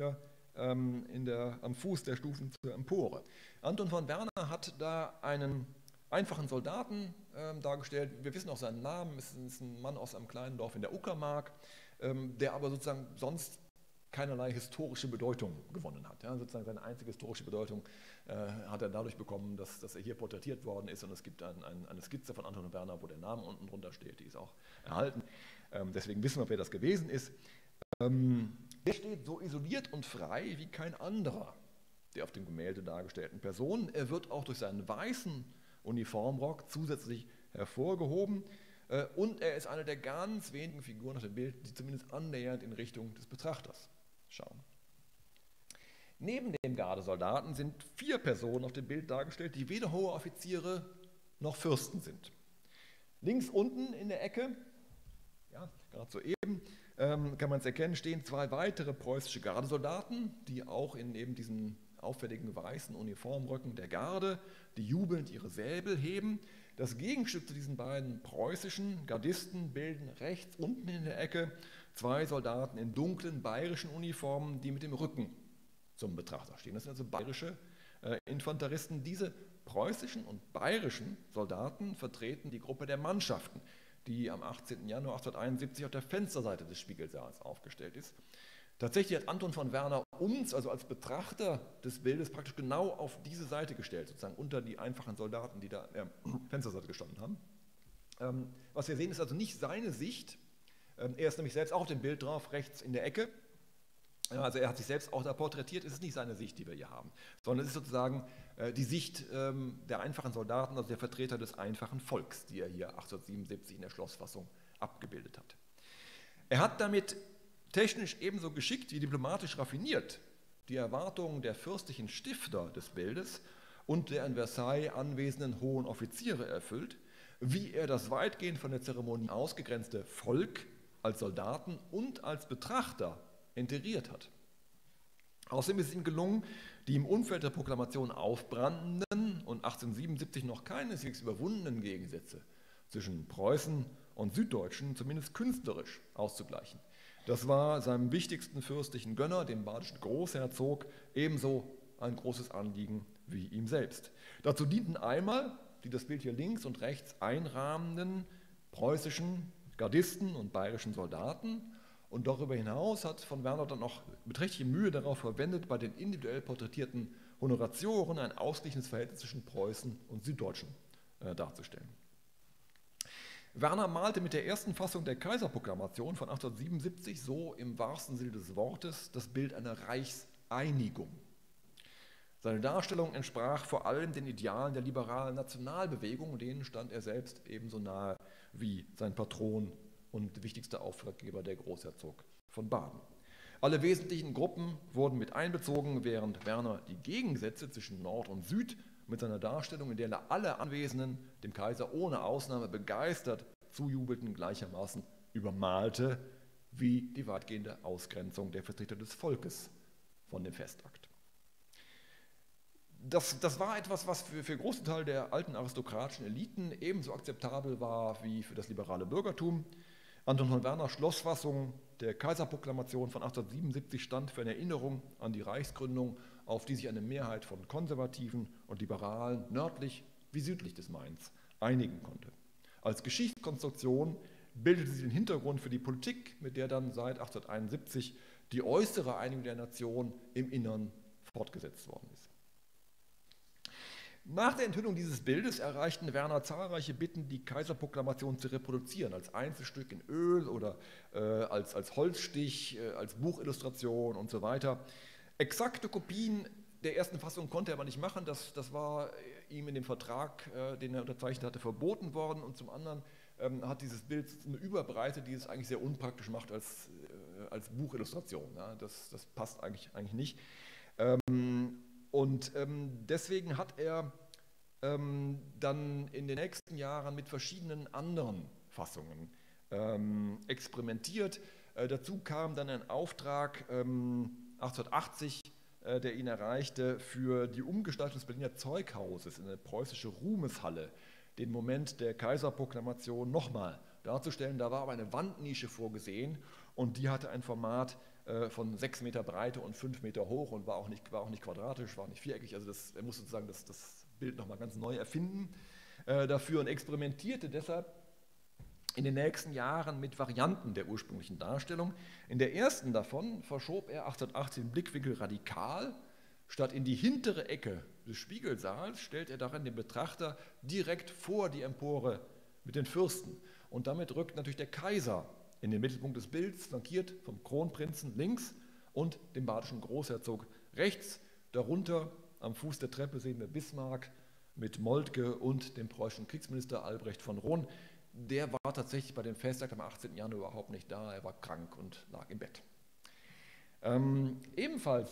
Fuß der Stufen zur Empore. Anton von Werner hat da einen einfachen Soldaten dargestellt. Wir wissen auch seinen Namen, es ist ein Mann aus einem kleinen Dorf in der Uckermark, der aber sozusagen sonst keinerlei historische Bedeutung gewonnen hat. Ja, sozusagen seine einzige historische Bedeutung hat er dadurch bekommen, dass er hier porträtiert worden ist, und es gibt eine Skizze von Anton von Werner, wo der Name unten drunter steht, die ist auch erhalten. Deswegen wissen wir, wer das gewesen ist. Der steht so isoliert und frei wie kein anderer der auf dem Gemälde dargestellten Personen. Er wird auch durch seinen weißen Uniformrock zusätzlich hervorgehoben und er ist eine der ganz wenigen Figuren auf dem Bild, die zumindest annähernd in Richtung des Betrachters schauen. Neben dem Gardesoldaten sind 4 Personen auf dem Bild dargestellt, die weder hohe Offiziere noch Fürsten sind. Links unten in der Ecke, ja, gerade soeben, kann man es erkennen, stehen 2 weitere preußische Gardesoldaten, die auch in eben diesen auffälligen weißen Uniformröcken der Garde, die jubelnd ihre Säbel heben. Das Gegenstück zu diesen beiden preußischen Gardisten bilden rechts unten in der Ecke 2 Soldaten in dunklen bayerischen Uniformen, die mit dem Rücken zum Betrachter stehen. Das sind also bayerische Infanteristen. Diese preußischen und bayerischen Soldaten vertreten die Gruppe der Mannschaften, die am 18. Januar 1871 auf der Fensterseite des Spiegelsaals aufgestellt ist. Tatsächlich hat Anton von Werner uns, also als Betrachter des Bildes, praktisch genau auf diese Seite gestellt, sozusagen unter die einfachen Soldaten, die da an der Fensterseite gestanden haben. Was wir sehen, ist also nicht seine Sicht. Er ist nämlich selbst auch auf dem Bild drauf, rechts in der Ecke. Also er hat sich selbst auch da porträtiert, es ist nicht seine Sicht, die wir hier haben, sondern es ist sozusagen die Sicht der einfachen Soldaten, also der Vertreter des einfachen Volks, die er hier 1877 in der Schlossfassung abgebildet hat. Er hat damit technisch ebenso geschickt wie diplomatisch raffiniert die Erwartungen der fürstlichen Stifter des Bildes und der in Versailles anwesenden hohen Offiziere erfüllt, wie er das weitgehend von der Zeremonie ausgegrenzte Volk als Soldaten und als Betrachter integriert hat. Außerdem ist es ihm gelungen, die im Umfeld der Proklamation aufbrandenden und 1877 noch keineswegs überwundenen Gegensätze zwischen Preußen und Süddeutschen zumindest künstlerisch auszugleichen. Das war seinem wichtigsten fürstlichen Gönner, dem badischen Großherzog, ebenso ein großes Anliegen wie ihm selbst. Dazu dienten einmal die das Bild hier links und rechts einrahmenden preußischen Gardisten und bayerischen Soldaten. Und darüber hinaus hat von Werner dann noch beträchtliche Mühe darauf verwendet, bei den individuell porträtierten Honoratioren ein ausgleichendes Verhältnis zwischen Preußen und Süddeutschen darzustellen. Werner malte mit der ersten Fassung der Kaiserproklamation von 1877 so im wahrsten Sinne des Wortes das Bild einer Reichseinigung. Seine Darstellung entsprach vor allem den Idealen der liberalen Nationalbewegung, denen stand er selbst ebenso nahe wie sein Patron und wichtigster Auftraggeber, der Großherzog von Baden. Alle wesentlichen Gruppen wurden mit einbezogen, während Werner die Gegensätze zwischen Nord und Süd mit seiner Darstellung, in der er alle Anwesenden dem Kaiser ohne Ausnahme begeistert zujubelten, gleichermaßen übermalte, wie die weitgehende Ausgrenzung der Vertreter des Volkes von dem Festakt. Das war etwas, was für großen Teil der alten aristokratischen Eliten ebenso akzeptabel war wie für das liberale Bürgertum. Anton von Werners Schlossfassung der Kaiserproklamation von 1877 stand für eine Erinnerung an die Reichsgründung, auf die sich eine Mehrheit von Konservativen und Liberalen nördlich wie südlich des Mains einigen konnte. Als Geschichtskonstruktion bildete sie den Hintergrund für die Politik, mit der dann seit 1871 die äußere Einigung der Nation im Innern fortgesetzt worden ist. Nach der Enthüllung dieses Bildes erreichten Werner zahlreiche Bitten, die Kaiserproklamation zu reproduzieren, als Einzelstück in Öl oder als Holzstich, als Buchillustration und so weiter. Exakte Kopien der ersten Fassung konnte er aber nicht machen, das war ihm in dem Vertrag, den er unterzeichnet hatte, verboten worden, und zum anderen hat dieses Bild eine Überbreite, die es eigentlich sehr unpraktisch macht als Buchillustration. Ja, das passt eigentlich nicht. Deswegen hat er dann in den nächsten Jahren mit verschiedenen anderen Fassungen experimentiert. Dazu kam dann ein Auftrag 1880, der ihn erreichte, für die Umgestaltung des Berliner Zeughauses in eine preußische Ruhmeshalle, den Moment der Kaiserproklamation nochmal darzustellen. Da war aber eine Wandnische vorgesehen und die hatte ein Format von 6 Meter Breite und 5 Meter hoch und war auch nicht quadratisch, war nicht viereckig. Also er musste sozusagen das Bild nochmal ganz neu erfinden dafür und experimentierte deshalb in den nächsten Jahren mit Varianten der ursprünglichen Darstellung. In der ersten davon verschob er 1880 den Blickwinkel radikal. Statt in die hintere Ecke des Spiegelsaals stellt er darin den Betrachter direkt vor die Empore mit den Fürsten. Und damit rückt natürlich der Kaiser in den Mittelpunkt des Bilds, flankiert vom Kronprinzen links und dem badischen Großherzog rechts. Darunter am Fuß der Treppe sehen wir Bismarck mit Moltke und dem preußischen Kriegsminister Albrecht von Roon. Der war tatsächlich bei dem Festakt am 18. Januar überhaupt nicht da, er war krank und lag im Bett. Ebenfalls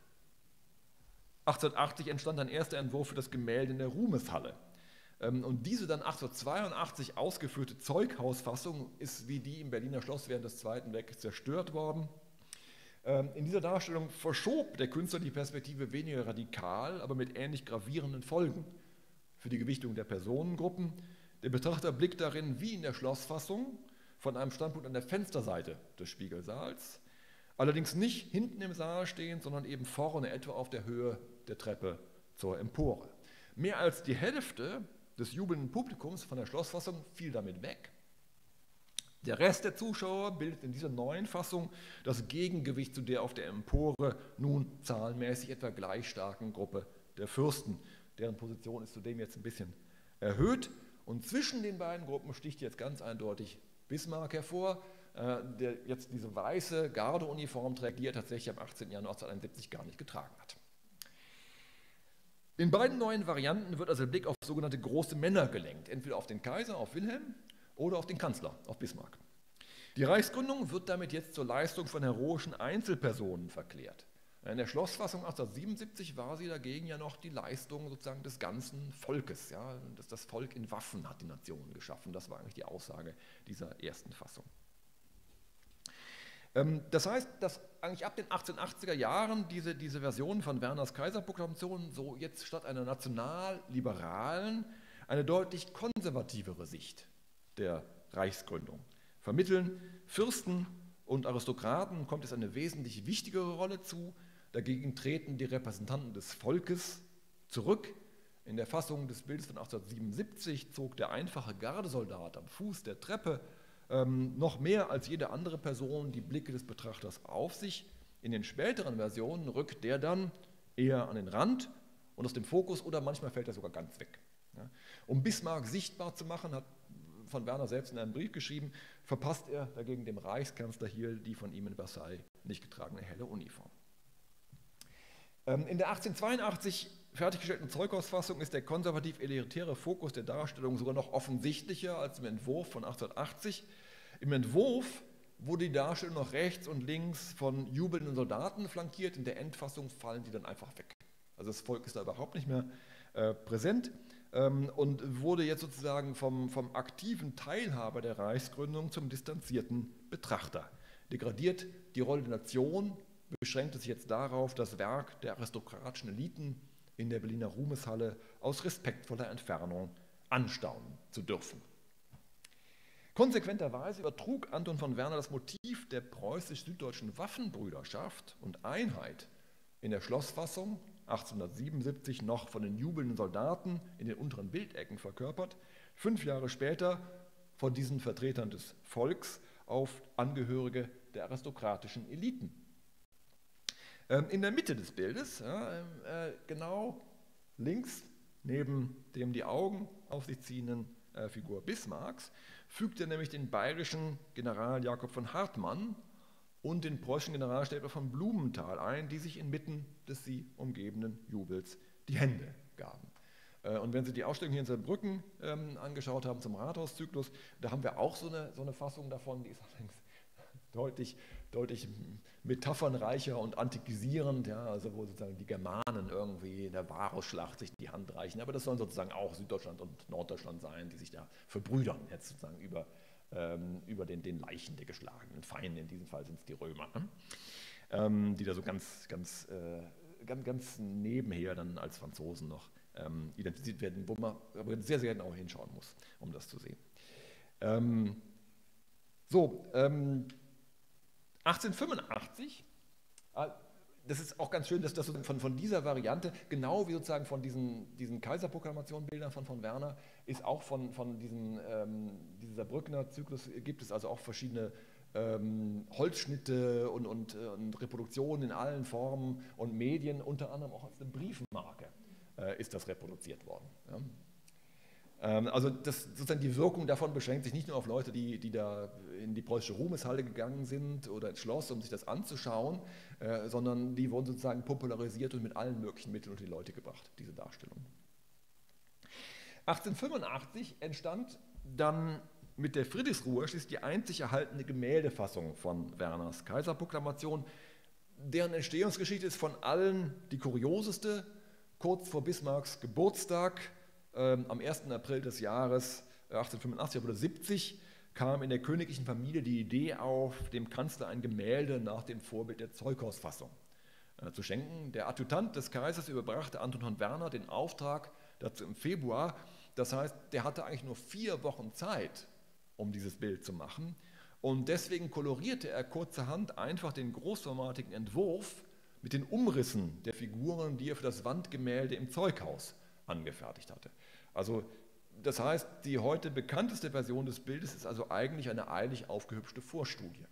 1880 entstand ein erster Entwurf für das Gemälde in der Ruhmeshalle. Und diese dann 1882 ausgeführte Zeughausfassung ist wie die im Berliner Schloss während des Zweiten Weltkriegs zerstört worden. In dieser Darstellung verschob der Künstler die Perspektive weniger radikal, aber mit ähnlich gravierenden Folgen für die Gewichtung der Personengruppen. Der Betrachter blickt darin, wie in der Schlossfassung, von einem Standpunkt an der Fensterseite des Spiegelsaals, allerdings nicht hinten im Saal stehend, sondern eben vorne, etwa auf der Höhe der Treppe zur Empore. Mehr als die Hälfte des jubelnden Publikums von der Schlossfassung fiel damit weg. Der Rest der Zuschauer bildet in dieser neuen Fassung das Gegengewicht zu der auf der Empore nun zahlenmäßig etwa gleich starken Gruppe der Fürsten. Deren Position ist zudem jetzt ein bisschen erhöht. Und zwischen den beiden Gruppen sticht jetzt ganz eindeutig Bismarck hervor, der jetzt diese weiße Gardeuniform trägt, die er tatsächlich am 18. Januar 1871 gar nicht getragen hat. In beiden neuen Varianten wird also der Blick auf sogenannte große Männer gelenkt, entweder auf den Kaiser, auf Wilhelm, oder auf den Kanzler, auf Bismarck. Die Reichsgründung wird damit jetzt zur Leistung von heroischen Einzelpersonen verklärt. In der Schlossfassung 1877 war sie dagegen ja noch die Leistung sozusagen des ganzen Volkes. Ja? Das Volk in Waffen hat die Nation geschaffen. Das war eigentlich die Aussage dieser ersten Fassung. Das heißt, dass eigentlich ab den 1880er Jahren diese Version von Werners Kaiserproklamation so jetzt statt einer national-liberalen eine deutlich konservativere Sicht der Reichsgründung vermitteln. Fürsten und Aristokraten kommt es eine wesentlich wichtigere Rolle zu. Dagegen treten die Repräsentanten des Volkes zurück. In der Fassung des Bildes von 1877 zog der einfache Gardesoldat am Fuß der Treppe noch mehr als jede andere Person die Blicke des Betrachters auf sich. In den späteren Versionen rückt der dann eher an den Rand und aus dem Fokus oder manchmal fällt er sogar ganz weg. Ja. Um Bismarck sichtbar zu machen, hat von Werner selbst in einem Brief geschrieben, verpasst er dagegen dem Reichskanzler hier die von ihm in Versailles nicht getragene helle Uniform. In der 1882 fertiggestellten Zeughausfassung ist der konservativ-elitäre Fokus der Darstellung sogar noch offensichtlicher als im Entwurf von 1880. Im Entwurf wurde die Darstellung noch rechts und links von jubelnden Soldaten flankiert, in der Endfassung fallen die dann einfach weg. Also das Volk ist da überhaupt nicht mehr präsent und wurde jetzt sozusagen vom aktiven Teilhaber der Reichsgründung zum distanzierten Betrachter. Degradiert die Rolle der Nation, beschränkt es sich jetzt darauf, das Werk der aristokratischen Eliten in der Berliner Ruhmeshalle aus respektvoller Entfernung anstaunen zu dürfen. Konsequenterweise übertrug Anton von Werner das Motiv der preußisch-süddeutschen Waffenbrüderschaft und Einheit in der Schlossfassung 1877 noch von den jubelnden Soldaten in den unteren Bildecken verkörpert, 5 Jahre später von diesen Vertretern des Volks auf Angehörige der aristokratischen Eliten. In der Mitte des Bildes, genau links neben dem die Augen auf sich ziehenden Figur Bismarcks, fügt er nämlich den bayerischen General Jakob von Hartmann und den preußischen Generalstäbler von Blumenthal ein, die sich inmitten des sie umgebenden Jubels die Hände gaben. Und wenn Sie die Ausstellung hier in Saarbrücken angeschaut haben zum Rathauszyklus, da haben wir auch so eine Fassung davon, die ist allerdings deutlich metaphernreicher und antikisierend, ja, also wo sozusagen die Germanen irgendwie in der Varusschlacht sich die Hand reichen. Aber das sollen sozusagen auch Süddeutschland und Norddeutschland sein, die sich da verbrüdern, jetzt sozusagen über den Leichen der geschlagenen Feinde. In diesem Fall sind es die Römer, ne? Die da so ganz nebenher dann als Franzosen noch identifiziert werden, wo man aber sehr, sehr genau hinschauen muss, um das zu sehen. 1885, das ist auch ganz schön, dass das von dieser Variante, genau wie sozusagen von diesen Kaiserproklamationenbildern von Werner, ist auch von dieser Brückner Zyklus, gibt es also auch verschiedene Holzschnitte und Reproduktionen in allen Formen und Medien, unter anderem auch als eine Briefmarke ist das reproduziert worden. Ja. Also sozusagen die Wirkung davon beschränkt sich nicht nur auf Leute, die da in die preußische Ruhmeshalle gegangen sind oder ins Schloss, um sich das anzuschauen, sondern die wurden sozusagen popularisiert und mit allen möglichen Mitteln unter die Leute gebracht, diese Darstellung. 1885 entstand dann mit der Friedrichsruhe schließlich die einzig erhaltene Gemäldefassung von Werners Kaiserproklamation. Deren Entstehungsgeschichte ist von allen die kurioseste. Kurz vor Bismarcks Geburtstag, am 1. April des Jahres 1885, wurde 70, kam in der königlichen Familie die Idee auf, dem Kanzler ein Gemälde nach dem Vorbild der Zeughausfassung zu schenken. Der Adjutant des Kaisers überbrachte Anton von Werner den Auftrag dazu im Februar. Das heißt, der hatte eigentlich nur 4 Wochen Zeit, um dieses Bild zu machen. Und deswegen kolorierte er kurzerhand einfach den großformatigen Entwurf mit den Umrissen der Figuren, die er für das Wandgemälde im Zeughaus angefertigt hatte. Also das heißt, die heute bekannteste Version des Bildes ist also eigentlich eine eilig aufgehübschte Vorstudie.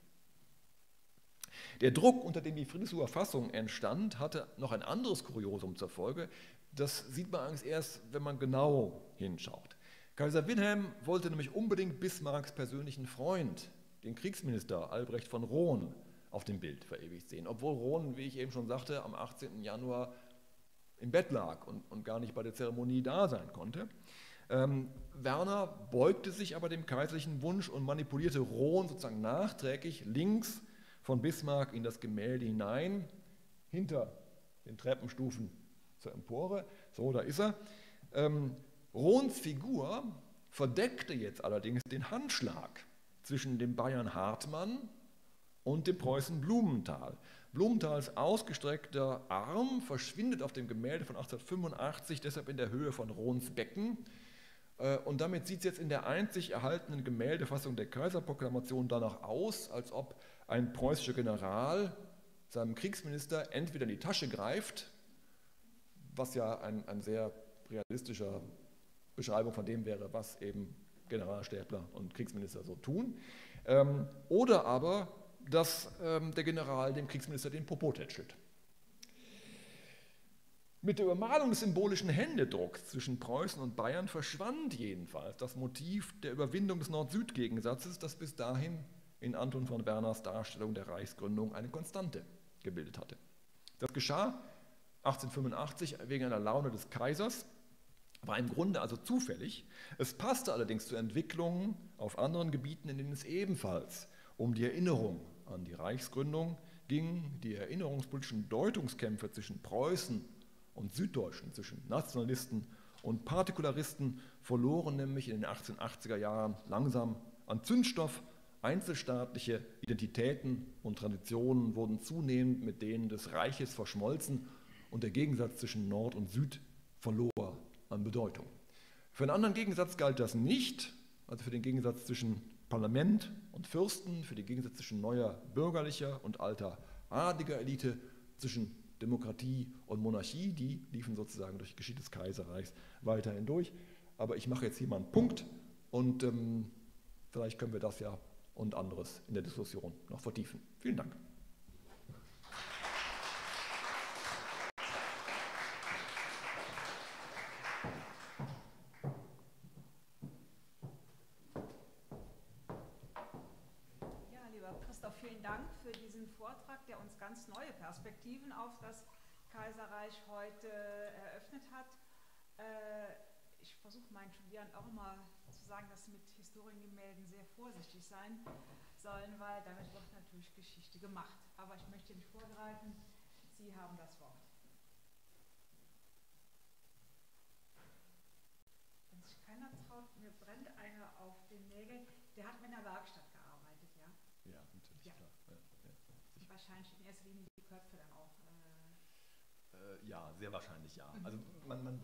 Der Druck, unter dem die Friedrichsruher Fassung entstand, hatte noch ein anderes Kuriosum zur Folge. Das sieht man eigentlich erst, wenn man genau hinschaut. Kaiser Wilhelm wollte nämlich unbedingt Bismarcks persönlichen Freund, den Kriegsminister Albrecht von Roon, auf dem Bild verewigt sehen, obwohl Roon, wie ich eben schon sagte, am 18. Januar im Bett lag und gar nicht bei der Zeremonie da sein konnte. Werner beugte sich aber dem kaiserlichen Wunsch und manipulierte Roon sozusagen nachträglich links von Bismarck in das Gemälde hinein, hinter den Treppenstufen zur Empore. So, da ist er. Rohns Figur verdeckte jetzt allerdings den Handschlag zwischen dem Bayern Hartmann und dem Preußen Blumenthal. Blumenthals ausgestreckter Arm verschwindet auf dem Gemälde von 1885, deshalb in der Höhe von Rohns Becken. Und damit sieht es jetzt in der einzig erhaltenen Gemäldefassung der Kaiserproklamation danach aus, als ob ein preußischer General seinem Kriegsminister entweder in die Tasche greift, was ja ein sehr realistischer Beschreibung von dem wäre, was eben Generalstäbler und Kriegsminister so tun, oder aber, dass der General dem Kriegsminister den Popo tätschelt. Mit der Übermalung des symbolischen Händedrucks zwischen Preußen und Bayern verschwand jedenfalls das Motiv der Überwindung des Nord-Süd-Gegensatzes, das bis dahin in Anton von Werners Darstellung der Reichsgründung eine Konstante gebildet hatte. Das geschah 1885 wegen einer Laune des Kaisers. War im Grunde also zufällig. Es passte allerdings zu Entwicklungen auf anderen Gebieten, in denen es ebenfalls um die Erinnerung an die Reichsgründung ging. Die erinnerungspolitischen Deutungskämpfe zwischen Preußen und Süddeutschen, zwischen Nationalisten und Partikularisten verloren nämlich in den 1880er Jahren langsam an Zündstoff. Einzelstaatliche Identitäten und Traditionen wurden zunehmend mit denen des Reiches verschmolzen und der Gegensatz zwischen Nord und Süd verlor an Bedeutung. Für einen anderen Gegensatz galt das nicht, also für den Gegensatz zwischen Parlament und Fürsten, für den Gegensatz zwischen neuer bürgerlicher und alter adliger Elite, zwischen Demokratie und Monarchie, die liefen sozusagen durch die Geschichte des Kaiserreichs weiterhin durch. Aber ich mache jetzt hier mal einen Punkt und vielleicht können wir das ja und anderes in der Diskussion noch vertiefen. Vielen Dank. Ja, lieber Christoph, vielen Dank für diesen Vortrag, der uns ganz neue Perspektiven auf das Kaiserreich heute eröffnet hat. Ich versuche meinen Studierenden auch immer zu sagen, dass sie mit Historiengemälden sehr vorsichtig sein sollen, weil damit wird natürlich Geschichte gemacht. Aber ich möchte nicht vorgreifen. Sie haben das Wort. Wenn sich keiner traut, mir brennt einer auf den Nägeln. Der hat mit einer Werkstatt gearbeitet, ja? Ja, natürlich, ja. Klar. Ja. Wahrscheinlich in erster Linie die Köpfe dann auch. Ja, sehr wahrscheinlich ja. Also man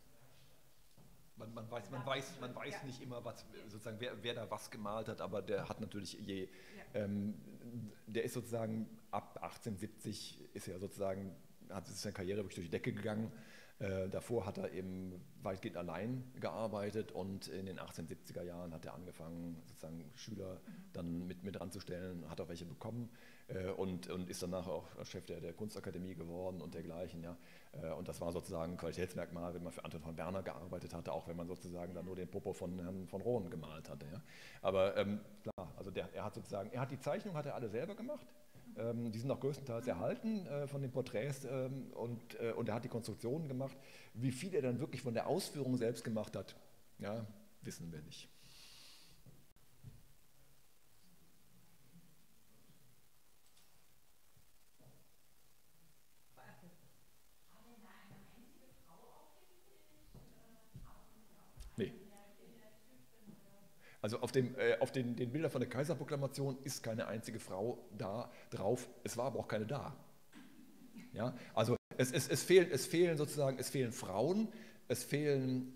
weiß nicht immer, was, sozusagen, wer da was gemalt hat, aber der hat natürlich der ist sozusagen ab 1870 ist er sozusagen, hat seine Karriere wirklich durch die Decke gegangen. Davor hat er eben weitgehend allein gearbeitet und in den 1870er Jahren hat er angefangen, sozusagen Schüler dann mit ranzustellen, hat auch welche bekommen und ist danach auch Chef der Kunstakademie geworden und dergleichen. Ja. Und das war sozusagen ein Qualitätsmerkmal, wenn man für Anton von Werner gearbeitet hatte, auch wenn man sozusagen dann nur den Popo von Herrn von Roon gemalt hatte. Ja. Aber klar, also er hat die Zeichnung hat er alle selber gemacht. Die sind auch größtenteils erhalten von den Porträts und er hat die Konstruktionen gemacht. Wie viel er dann wirklich von der Ausführung selbst gemacht hat, ja, wissen wir nicht. Nee. Also auf den Bildern von der Kaiserproklamation ist keine einzige Frau da drauf, es war aber auch keine da. Ja? Also es fehlen Frauen, es fehlen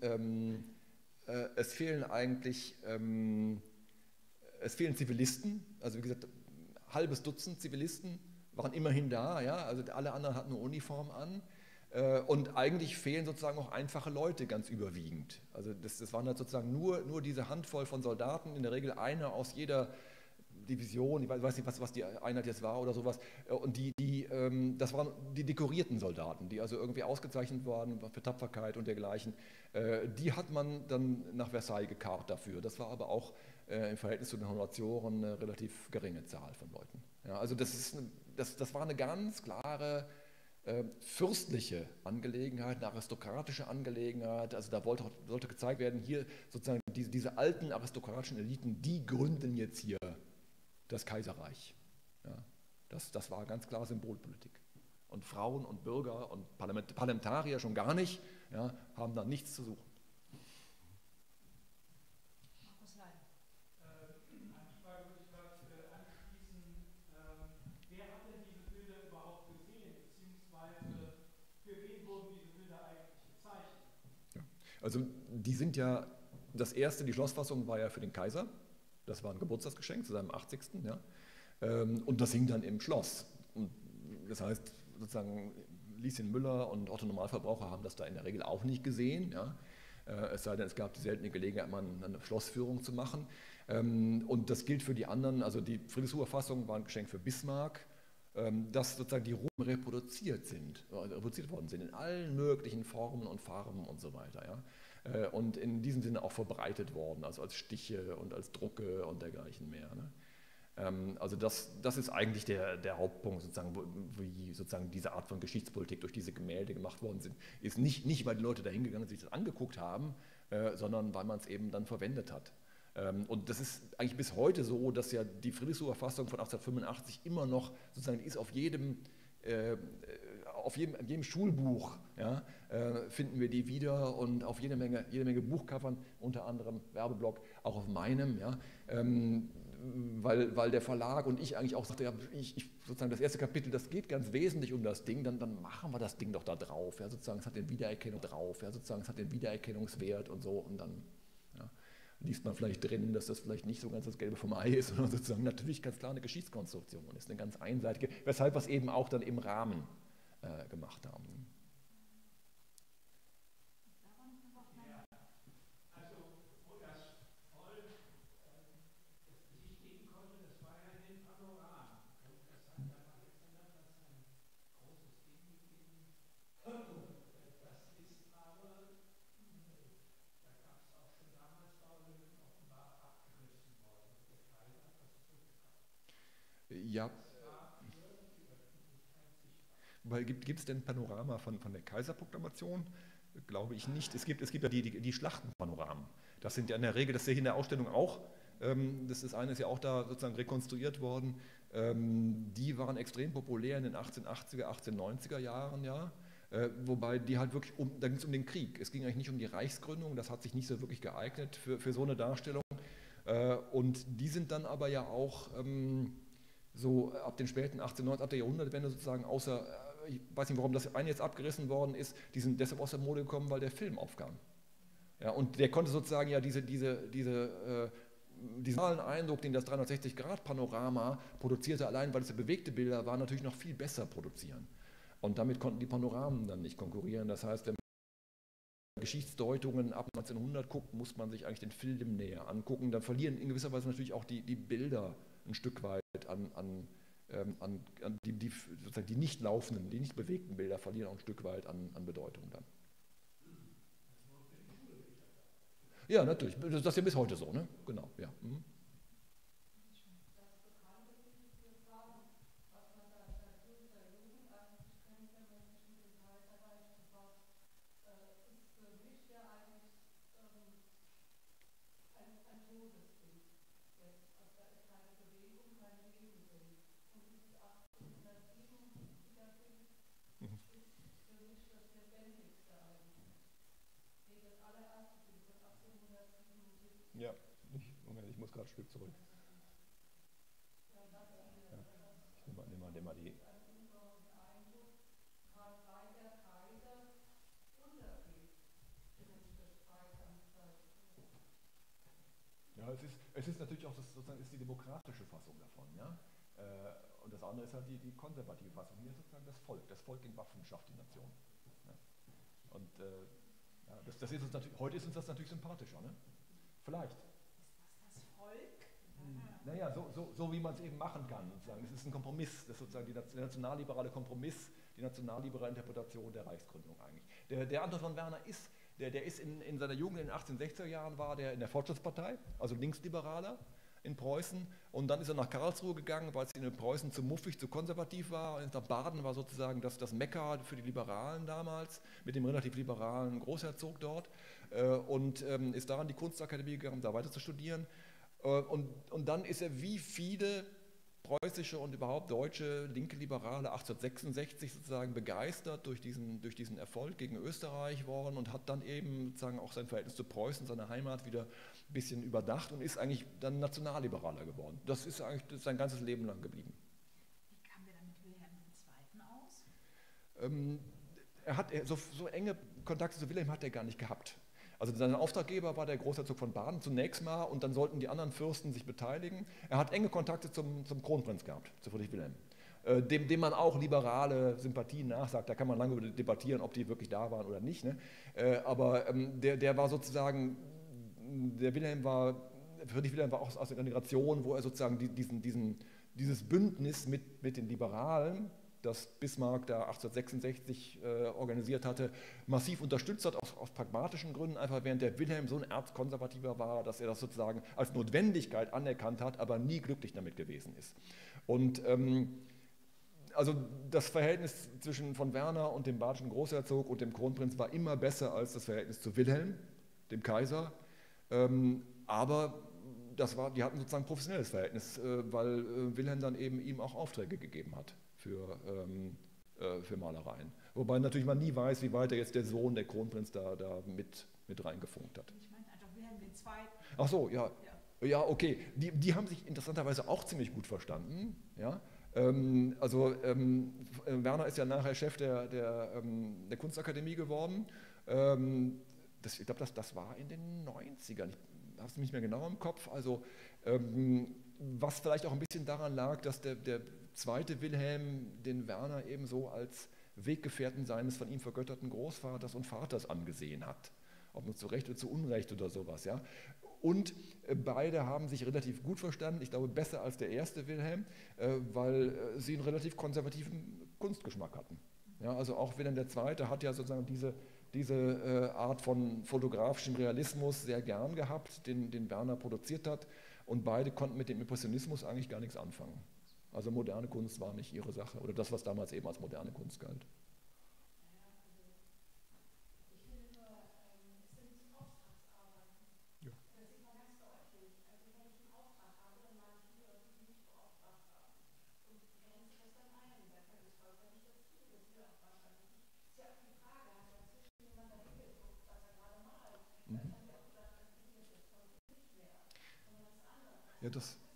Zivilisten, also wie gesagt, halbes Dutzend Zivilisten waren immerhin da, ja? Also alle anderen hatten eine Uniform an. Und eigentlich fehlen sozusagen auch einfache Leute ganz überwiegend. Also das waren halt sozusagen nur diese Handvoll von Soldaten, in der Regel einer aus jeder Division, ich weiß nicht, was die Einheit jetzt war oder sowas. Und das waren die dekorierten Soldaten, die also irgendwie ausgezeichnet waren für Tapferkeit und dergleichen. Die hat man dann nach Versailles gekarrt dafür. Das war aber auch im Verhältnis zu den Honoratioren eine relativ geringe Zahl von Leuten. Ja, also das war eine ganz klare fürstliche Angelegenheit, eine aristokratische Angelegenheit. Also da sollte gezeigt werden, hier sozusagen diese alten aristokratischen Eliten, die gründen jetzt hier das Kaiserreich. Ja, das war ganz klar Symbolpolitik. Und Frauen und Bürger und Parlamentarier schon gar nicht, ja, haben da nichts zu suchen. Also die sind ja, die Schlossfassung war ja für den Kaiser, das war ein Geburtstagsgeschenk zu seinem 80. Ja, und das hing dann im Schloss. Und das heißt, sozusagen Lieschen Müller und Otto Normalverbraucher haben das da in der Regel auch nicht gesehen. Ja, es sei denn, es gab die seltene Gelegenheit, mal eine Schlossführung zu machen. Und das gilt für die anderen, also die Friedrichsruher Fassung war ein Geschenk für Bismarck, dass sozusagen die Ruben reproduziert worden sind in allen möglichen Formen und Farben und so weiter. Ja? Und in diesem Sinne auch verbreitet worden, also als Stiche und als Drucke und dergleichen mehr. Ne? Also das ist eigentlich der Hauptpunkt, sozusagen, wie sozusagen diese Art von Geschichtspolitik durch diese Gemälde gemacht worden sind. Ist nicht weil die Leute da hingegangen sind, sich das angeguckt haben, sondern weil man es eben dann verwendet hat. Und das ist eigentlich bis heute so, dass ja die Friedrichsruher Fassung von 1885 immer noch, sozusagen, die ist auf jedem Schulbuch, ja, finden wir die wieder, und auf jede Menge Buchcovern, unter anderem Werbeblock, auch auf meinem, ja, weil der Verlag und ich eigentlich auch sagte, ja, sozusagen das erste Kapitel, das geht ganz wesentlich um das Ding, dann machen wir das Ding doch da drauf, ja, sozusagen, es hat den Wiedererkennung drauf, ja, sozusagen, es hat den Wiedererkennungswert und so, und dann, ja, liest man vielleicht drin, dass das vielleicht nicht so ganz das Gelbe vom Ei ist, sondern sozusagen natürlich ganz klar eine Geschichtskonstruktion ist, eine ganz einseitige, weshalb wir es eben auch dann im Rahmen gemacht haben. Ja. Gibt es denn ein Panorama von der Kaiserproklamation? Glaube ich nicht. Es gibt ja die Schlachtenpanoramen. Das sind ja in der Regel, das sehe ich in der Ausstellung auch, das eine ist ja auch da sozusagen rekonstruiert worden. Die waren extrem populär in den 1880er, 1890er Jahren, ja. Wobei die halt wirklich, da ging es um den Krieg. Es ging eigentlich nicht um die Reichsgründung, das hat sich nicht so wirklich geeignet für so eine Darstellung. Und die sind dann aber ja auch so ab den späten 1890, ab der Jahrhundertwende sozusagen, außer, ich weiß nicht, warum das eine jetzt abgerissen worden ist, die sind deshalb aus der Mode gekommen, weil der Film aufkam. Ja, und der konnte sozusagen ja diesen Eindruck, den das 360-Grad-Panorama produzierte, allein weil es ja bewegte Bilder waren, natürlich noch viel besser produzieren. Und damit konnten die Panoramen dann nicht konkurrieren. Das heißt, wenn man Geschichtsdeutungen ab 1900 guckt, muss man sich eigentlich den Film näher angucken. Dann verlieren in gewisser Weise natürlich auch die Bilder ein Stück weit an die nicht laufenden, die nicht bewegten Bilder verlieren auch ein Stück weit an Bedeutung dann. Ja, natürlich. Das ist ja bis heute so, ne? Genau, ja. Mhm. Ja, Moment, ich muss gerade ein Stück zurück. Ja, ich nehme mal die. Ja, es ist natürlich auch sozusagen ist die demokratische Fassung davon, ja. Und das andere ist halt die konservative Fassung. Hier ist sozusagen das Volk in Waffen schafft die Nation. Ja. Und ja, das ist uns natürlich, heute ist uns das natürlich sympathischer, ne? Vielleicht. Ist das Volk? Naja, so wie man es eben machen kann. Sozusagen. Es ist ein Kompromiss, das ist sozusagen der nationalliberale Kompromiss, die nationalliberale Interpretation der Reichsgründung eigentlich. Der Anton von Werner ist, der ist in seiner Jugend in den 1860er Jahren war der in der Fortschrittspartei, also Linksliberaler in Preußen, und dann ist er nach Karlsruhe gegangen, weil es in Preußen zu muffig, zu konservativ war, und nach Baden war sozusagen das Mekka für die Liberalen damals, mit dem relativ liberalen Großherzog dort, und ist daran die Kunstakademie gegangen, um da weiter zu studieren, und dann ist er wie viele preußische und überhaupt deutsche linke Liberale 1866 sozusagen begeistert durch diesen Erfolg gegen Österreich worden und hat dann eben sozusagen auch sein Verhältnis zu Preußen, seiner Heimat, wieder ein bisschen überdacht und ist eigentlich dann Nationalliberaler geworden. Das ist eigentlich sein ganzes Leben lang geblieben. Wie kam der dann mit Wilhelm II. aus? So enge Kontakte zu Wilhelm hat er gar nicht gehabt. Also sein Auftraggeber war der Großherzog von Baden zunächst mal, und dann sollten die anderen Fürsten sich beteiligen. Er hat enge Kontakte zum Kronprinz gehabt, zu Friedrich Wilhelm, dem man auch liberale Sympathien nachsagt. Da kann man lange debattieren, ob die wirklich da waren oder nicht. Ne? Aber der war sozusagen, Friedrich Wilhelm war auch aus der Generation, wo er sozusagen dieses Bündnis mit den Liberalen das Bismarck da 1866 organisiert hatte, massiv unterstützt hat, aus pragmatischen Gründen, einfach während der Wilhelm so ein Erzkonservativer war, dass er das sozusagen als Notwendigkeit anerkannt hat, aber nie glücklich damit gewesen ist. Und also das Verhältnis zwischen von Werner und dem badischen Großherzog und dem Kronprinz war immer besser als das Verhältnis zu Wilhelm, dem Kaiser, aber die hatten sozusagen ein professionelles Verhältnis, weil Wilhelm dann eben ihm auch Aufträge gegeben hat für Malereien. Wobei natürlich man nie weiß, wie weit jetzt der Sohn, der Kronprinz, da mit reingefunkt hat. Ich meine einfach Wilhelm II. Ach so, ja. Ja, okay. Die haben sich interessanterweise auch ziemlich gut verstanden. Ja? Werner ist ja nachher Chef der Kunstakademie geworden. Ich glaube, das war in den 90ern. Ich habe es nicht mehr genau im Kopf. Also, was vielleicht auch ein bisschen daran lag, dass der zweite Wilhelm den Werner ebenso als Weggefährten seines von ihm vergötterten Großvaters und Vaters angesehen hat. Ob nur zu Recht oder zu Unrecht oder sowas. Ja? Und beide haben sich relativ gut verstanden, ich glaube besser als der erste Wilhelm, weil sie einen relativ konservativen Kunstgeschmack hatten. Ja, also auch Wilhelm II. Hat ja sozusagen diese Art von fotografischem Realismus sehr gern gehabt, den Werner produziert hat, und beide konnten mit dem Impressionismus eigentlich gar nichts anfangen. Also moderne Kunst war nicht ihre Sache oder das, was damals eben als moderne Kunst galt. Ja,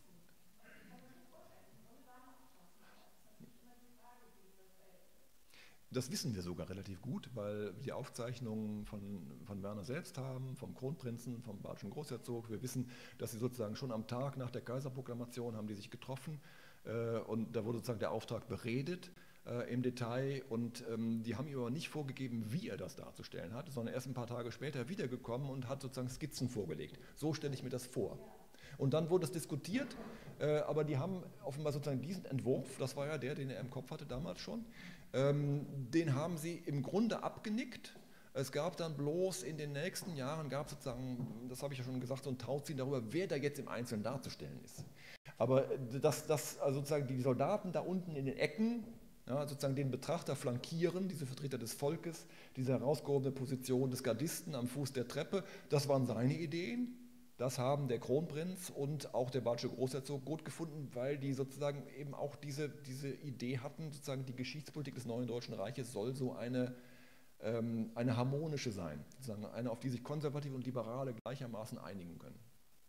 das wissen wir sogar relativ gut, weil wir die Aufzeichnungen von Werner selbst haben, vom Kronprinzen, vom badischen Großherzog. Wir wissen, dass sie sozusagen schon am Tag nach der Kaiserproklamation haben die sich getroffen und da wurde sozusagen der Auftrag beredet im Detail, und die haben ihm aber nicht vorgegeben, wie er das darzustellen hat, sondern erst ein paar Tage später wiedergekommen und hat sozusagen Skizzen vorgelegt. So stelle ich mir das vor. Und dann wurde es diskutiert, aber die haben offenbar sozusagen diesen Entwurf, das war ja den er im Kopf hatte damals schon, den haben sie im Grunde abgenickt. Es gab dann bloß in den nächsten Jahren, gab sozusagen, das habe ich ja schon gesagt, so ein Tauziehen darüber, wer da jetzt im Einzelnen darzustellen ist. Aber also sozusagen die Soldaten da unten in den Ecken, ja, sozusagen den Betrachter flankieren, diese Vertreter des Volkes, diese herausgehobene Position des Gardisten am Fuß der Treppe, das waren seine Ideen. Das haben der Kronprinz und auch der badische Großherzog gut gefunden, weil die sozusagen eben auch diese Idee hatten, sozusagen die Geschichtspolitik des neuen Deutschen Reiches soll so eine harmonische sein, sozusagen eine, auf die sich Konservative und Liberale gleichermaßen einigen können.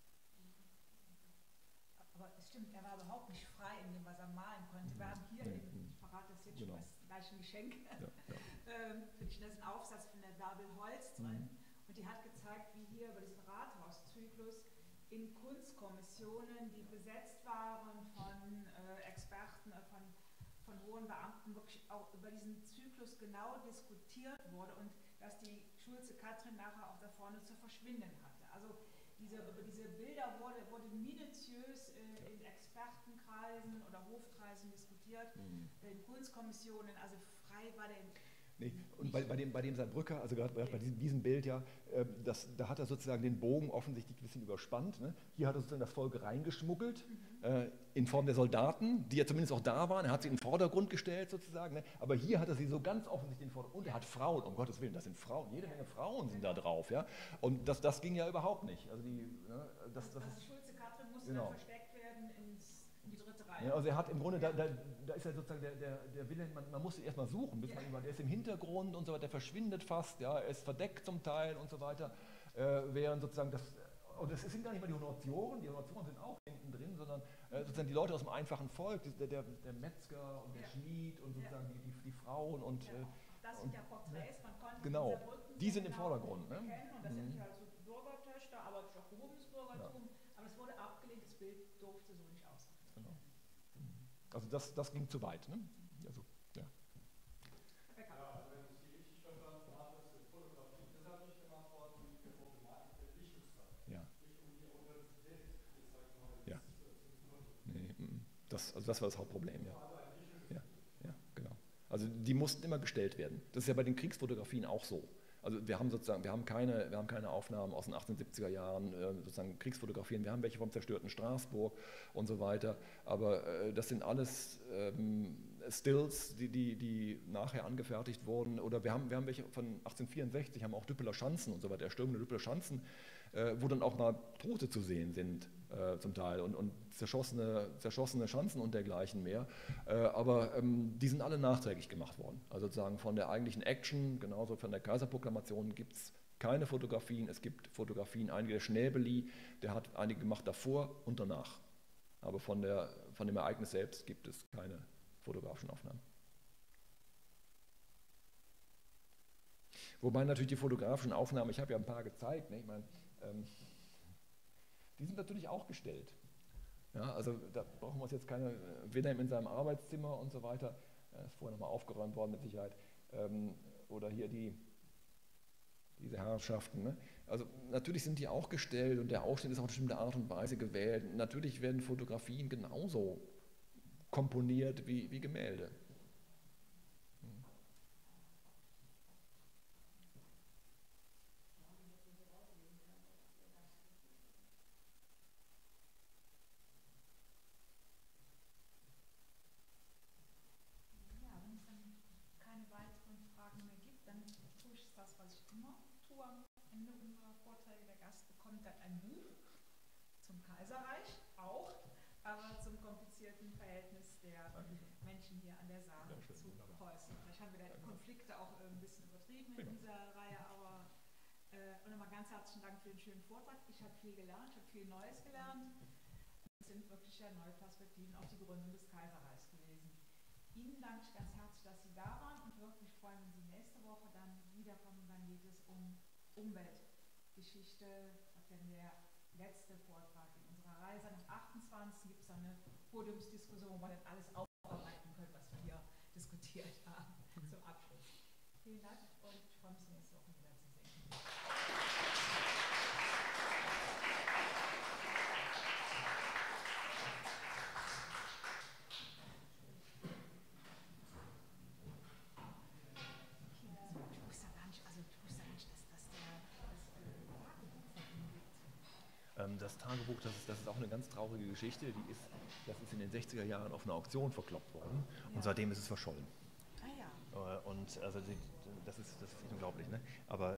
Aber es stimmt, er war überhaupt nicht frei in dem, was er malen konnte. Wir haben hier, ich verrate das jetzt schon, gleich ein Geschenk, für die schnellsten Aufsatz von der Bärbel Holz drin. Und die hat gezeigt, wie hier über diesen Rathauszyklus in Kunstkommissionen, die besetzt waren von Experten, von hohen Beamten, wirklich auch über diesen Zyklus genau diskutiert wurde und dass die Schulze Katrin nachher auch da vorne zu verschwinden hatte. Also über diese Bilder wurde minutiös in Expertenkreisen oder Hofkreisen diskutiert, in Kunstkommissionen, also frei war der. Nee. Und bei dem Saarbrücker, also gerade bei diesem Bild ja, da hat er sozusagen den Bogen offensichtlich ein bisschen überspannt. Ne? Hier hat er sozusagen das Volk reingeschmuggelt, in Form der Soldaten, die ja zumindest auch da waren. Er hat sie in den Vordergrund gestellt sozusagen, ne? Aber hier hat er sie so ganz offensichtlich in den Vordergrund. Und er hat Frauen, um Gottes Willen, das sind Frauen, jede Menge Frauen sind da drauf. Ja? Und das ging ja überhaupt nicht. Also Schulze Katrin musste dann versteckt werden in die dritte Reihe. Ja, also er hat im Grunde, da ist ja sozusagen der Wilhelm, man muss ihn erstmal suchen, bis man ihn, der ist im Hintergrund und so weiter, der verschwindet fast, ja, er ist verdeckt zum Teil und so weiter, während sozusagen und es sind gar nicht mal die Honoratioren sind auch hinten drin, sondern sozusagen die Leute aus dem einfachen Volk, der Metzger und der Schmied und sozusagen die Frauen und... das sind ja Porträts, man konnte genau, die sind im Vordergrund. Ne? Und das sind ja also Bürgertöchter, aber auch gehobenes Bürgertum, aber es wurde abgelehnt, das Bild durfte so nicht aussehen. Genau. Also das ging zu weit. Ne? Also, ja. Also wenn ich Sie richtig verstanden habe, ist die Fotografie deshalb nicht gemacht worden, für Problematik der Dichtungszeit. Ja. Nicht um die Authentizität gezeigt worden. Ja. Nee, das war das Hauptproblem, ja. Ja, genau. Also die mussten immer gestellt werden. Das ist ja bei den Kriegsfotografien auch so. Also wir haben keine Aufnahmen aus den 1870er Jahren, sozusagen Kriegsfotografien, wir haben welche vom zerstörten Straßburg und so weiter, aber das sind alles Stills, die nachher angefertigt wurden, oder wir haben welche von 1864, haben auch Düppeler Schanzen und so weiter, erstürmende Düppeler Schanzen, wo dann auch mal Tote zu sehen sind zum Teil und zerschossene Schanzen und dergleichen mehr. Aber die sind alle nachträglich gemacht worden. Also sozusagen von der eigentlichen Action, genauso von der Kaiserproklamation, gibt es keine Fotografien. Es gibt Fotografien, einige der Schnäbeli, der hat einige gemacht davor und danach. Aber von dem Ereignis selbst gibt es keine fotografischen Aufnahmen. Wobei natürlich die fotografischen Aufnahmen, ich habe ja ein paar gezeigt, ne? Ich meine, die sind natürlich auch gestellt. Ja, also da brauchen wir uns jetzt keine, weder in seinem Arbeitszimmer und so weiter, ist vorher nochmal aufgeräumt worden mit Sicherheit, oder hier diese Herrschaften. Ne? Also natürlich sind die auch gestellt und der Ausschnitt ist auf eine bestimmte Art und Weise gewählt. Natürlich werden Fotografien genauso komponiert wie Gemälde. Ende unserer Vorträge, der Gast bekommt dann ein Buch zum Kaiserreich auch, aber zum komplizierten Verhältnis der Menschen hier an der Saar zu Preußen. Vielleicht haben wir da die Konflikte auch ein bisschen übertrieben in dieser Reihe, aber und nochmal ganz herzlichen Dank für den schönen Vortrag. Ich habe viel gelernt, ich habe viel Neues gelernt. Es sind wirklich ja neue Perspektiven auf die Gründung des Kaiserreichs gewesen. Ihnen danke ich ganz herzlich, dass Sie da waren und wirklich freuen, wenn Sie nächste Woche dann wiederkommen. Dann geht es um Umweltgeschichte, das ist dann der letzte Vortrag in unserer Reihe. Am 28. gibt es dann eine Podiumsdiskussion, wo wir dann alles aufarbeiten können, was wir hier diskutiert haben, zum Abschluss. Vielen Dank und ich freue mich, nächste Woche wiederzusehen. Das Tagebuch, das ist auch eine ganz traurige Geschichte. Das ist in den 60er Jahren auf einer Auktion verkloppt worden und seitdem ist es verschollen. Ah ja. Und also das ist unglaublich, ne? Aber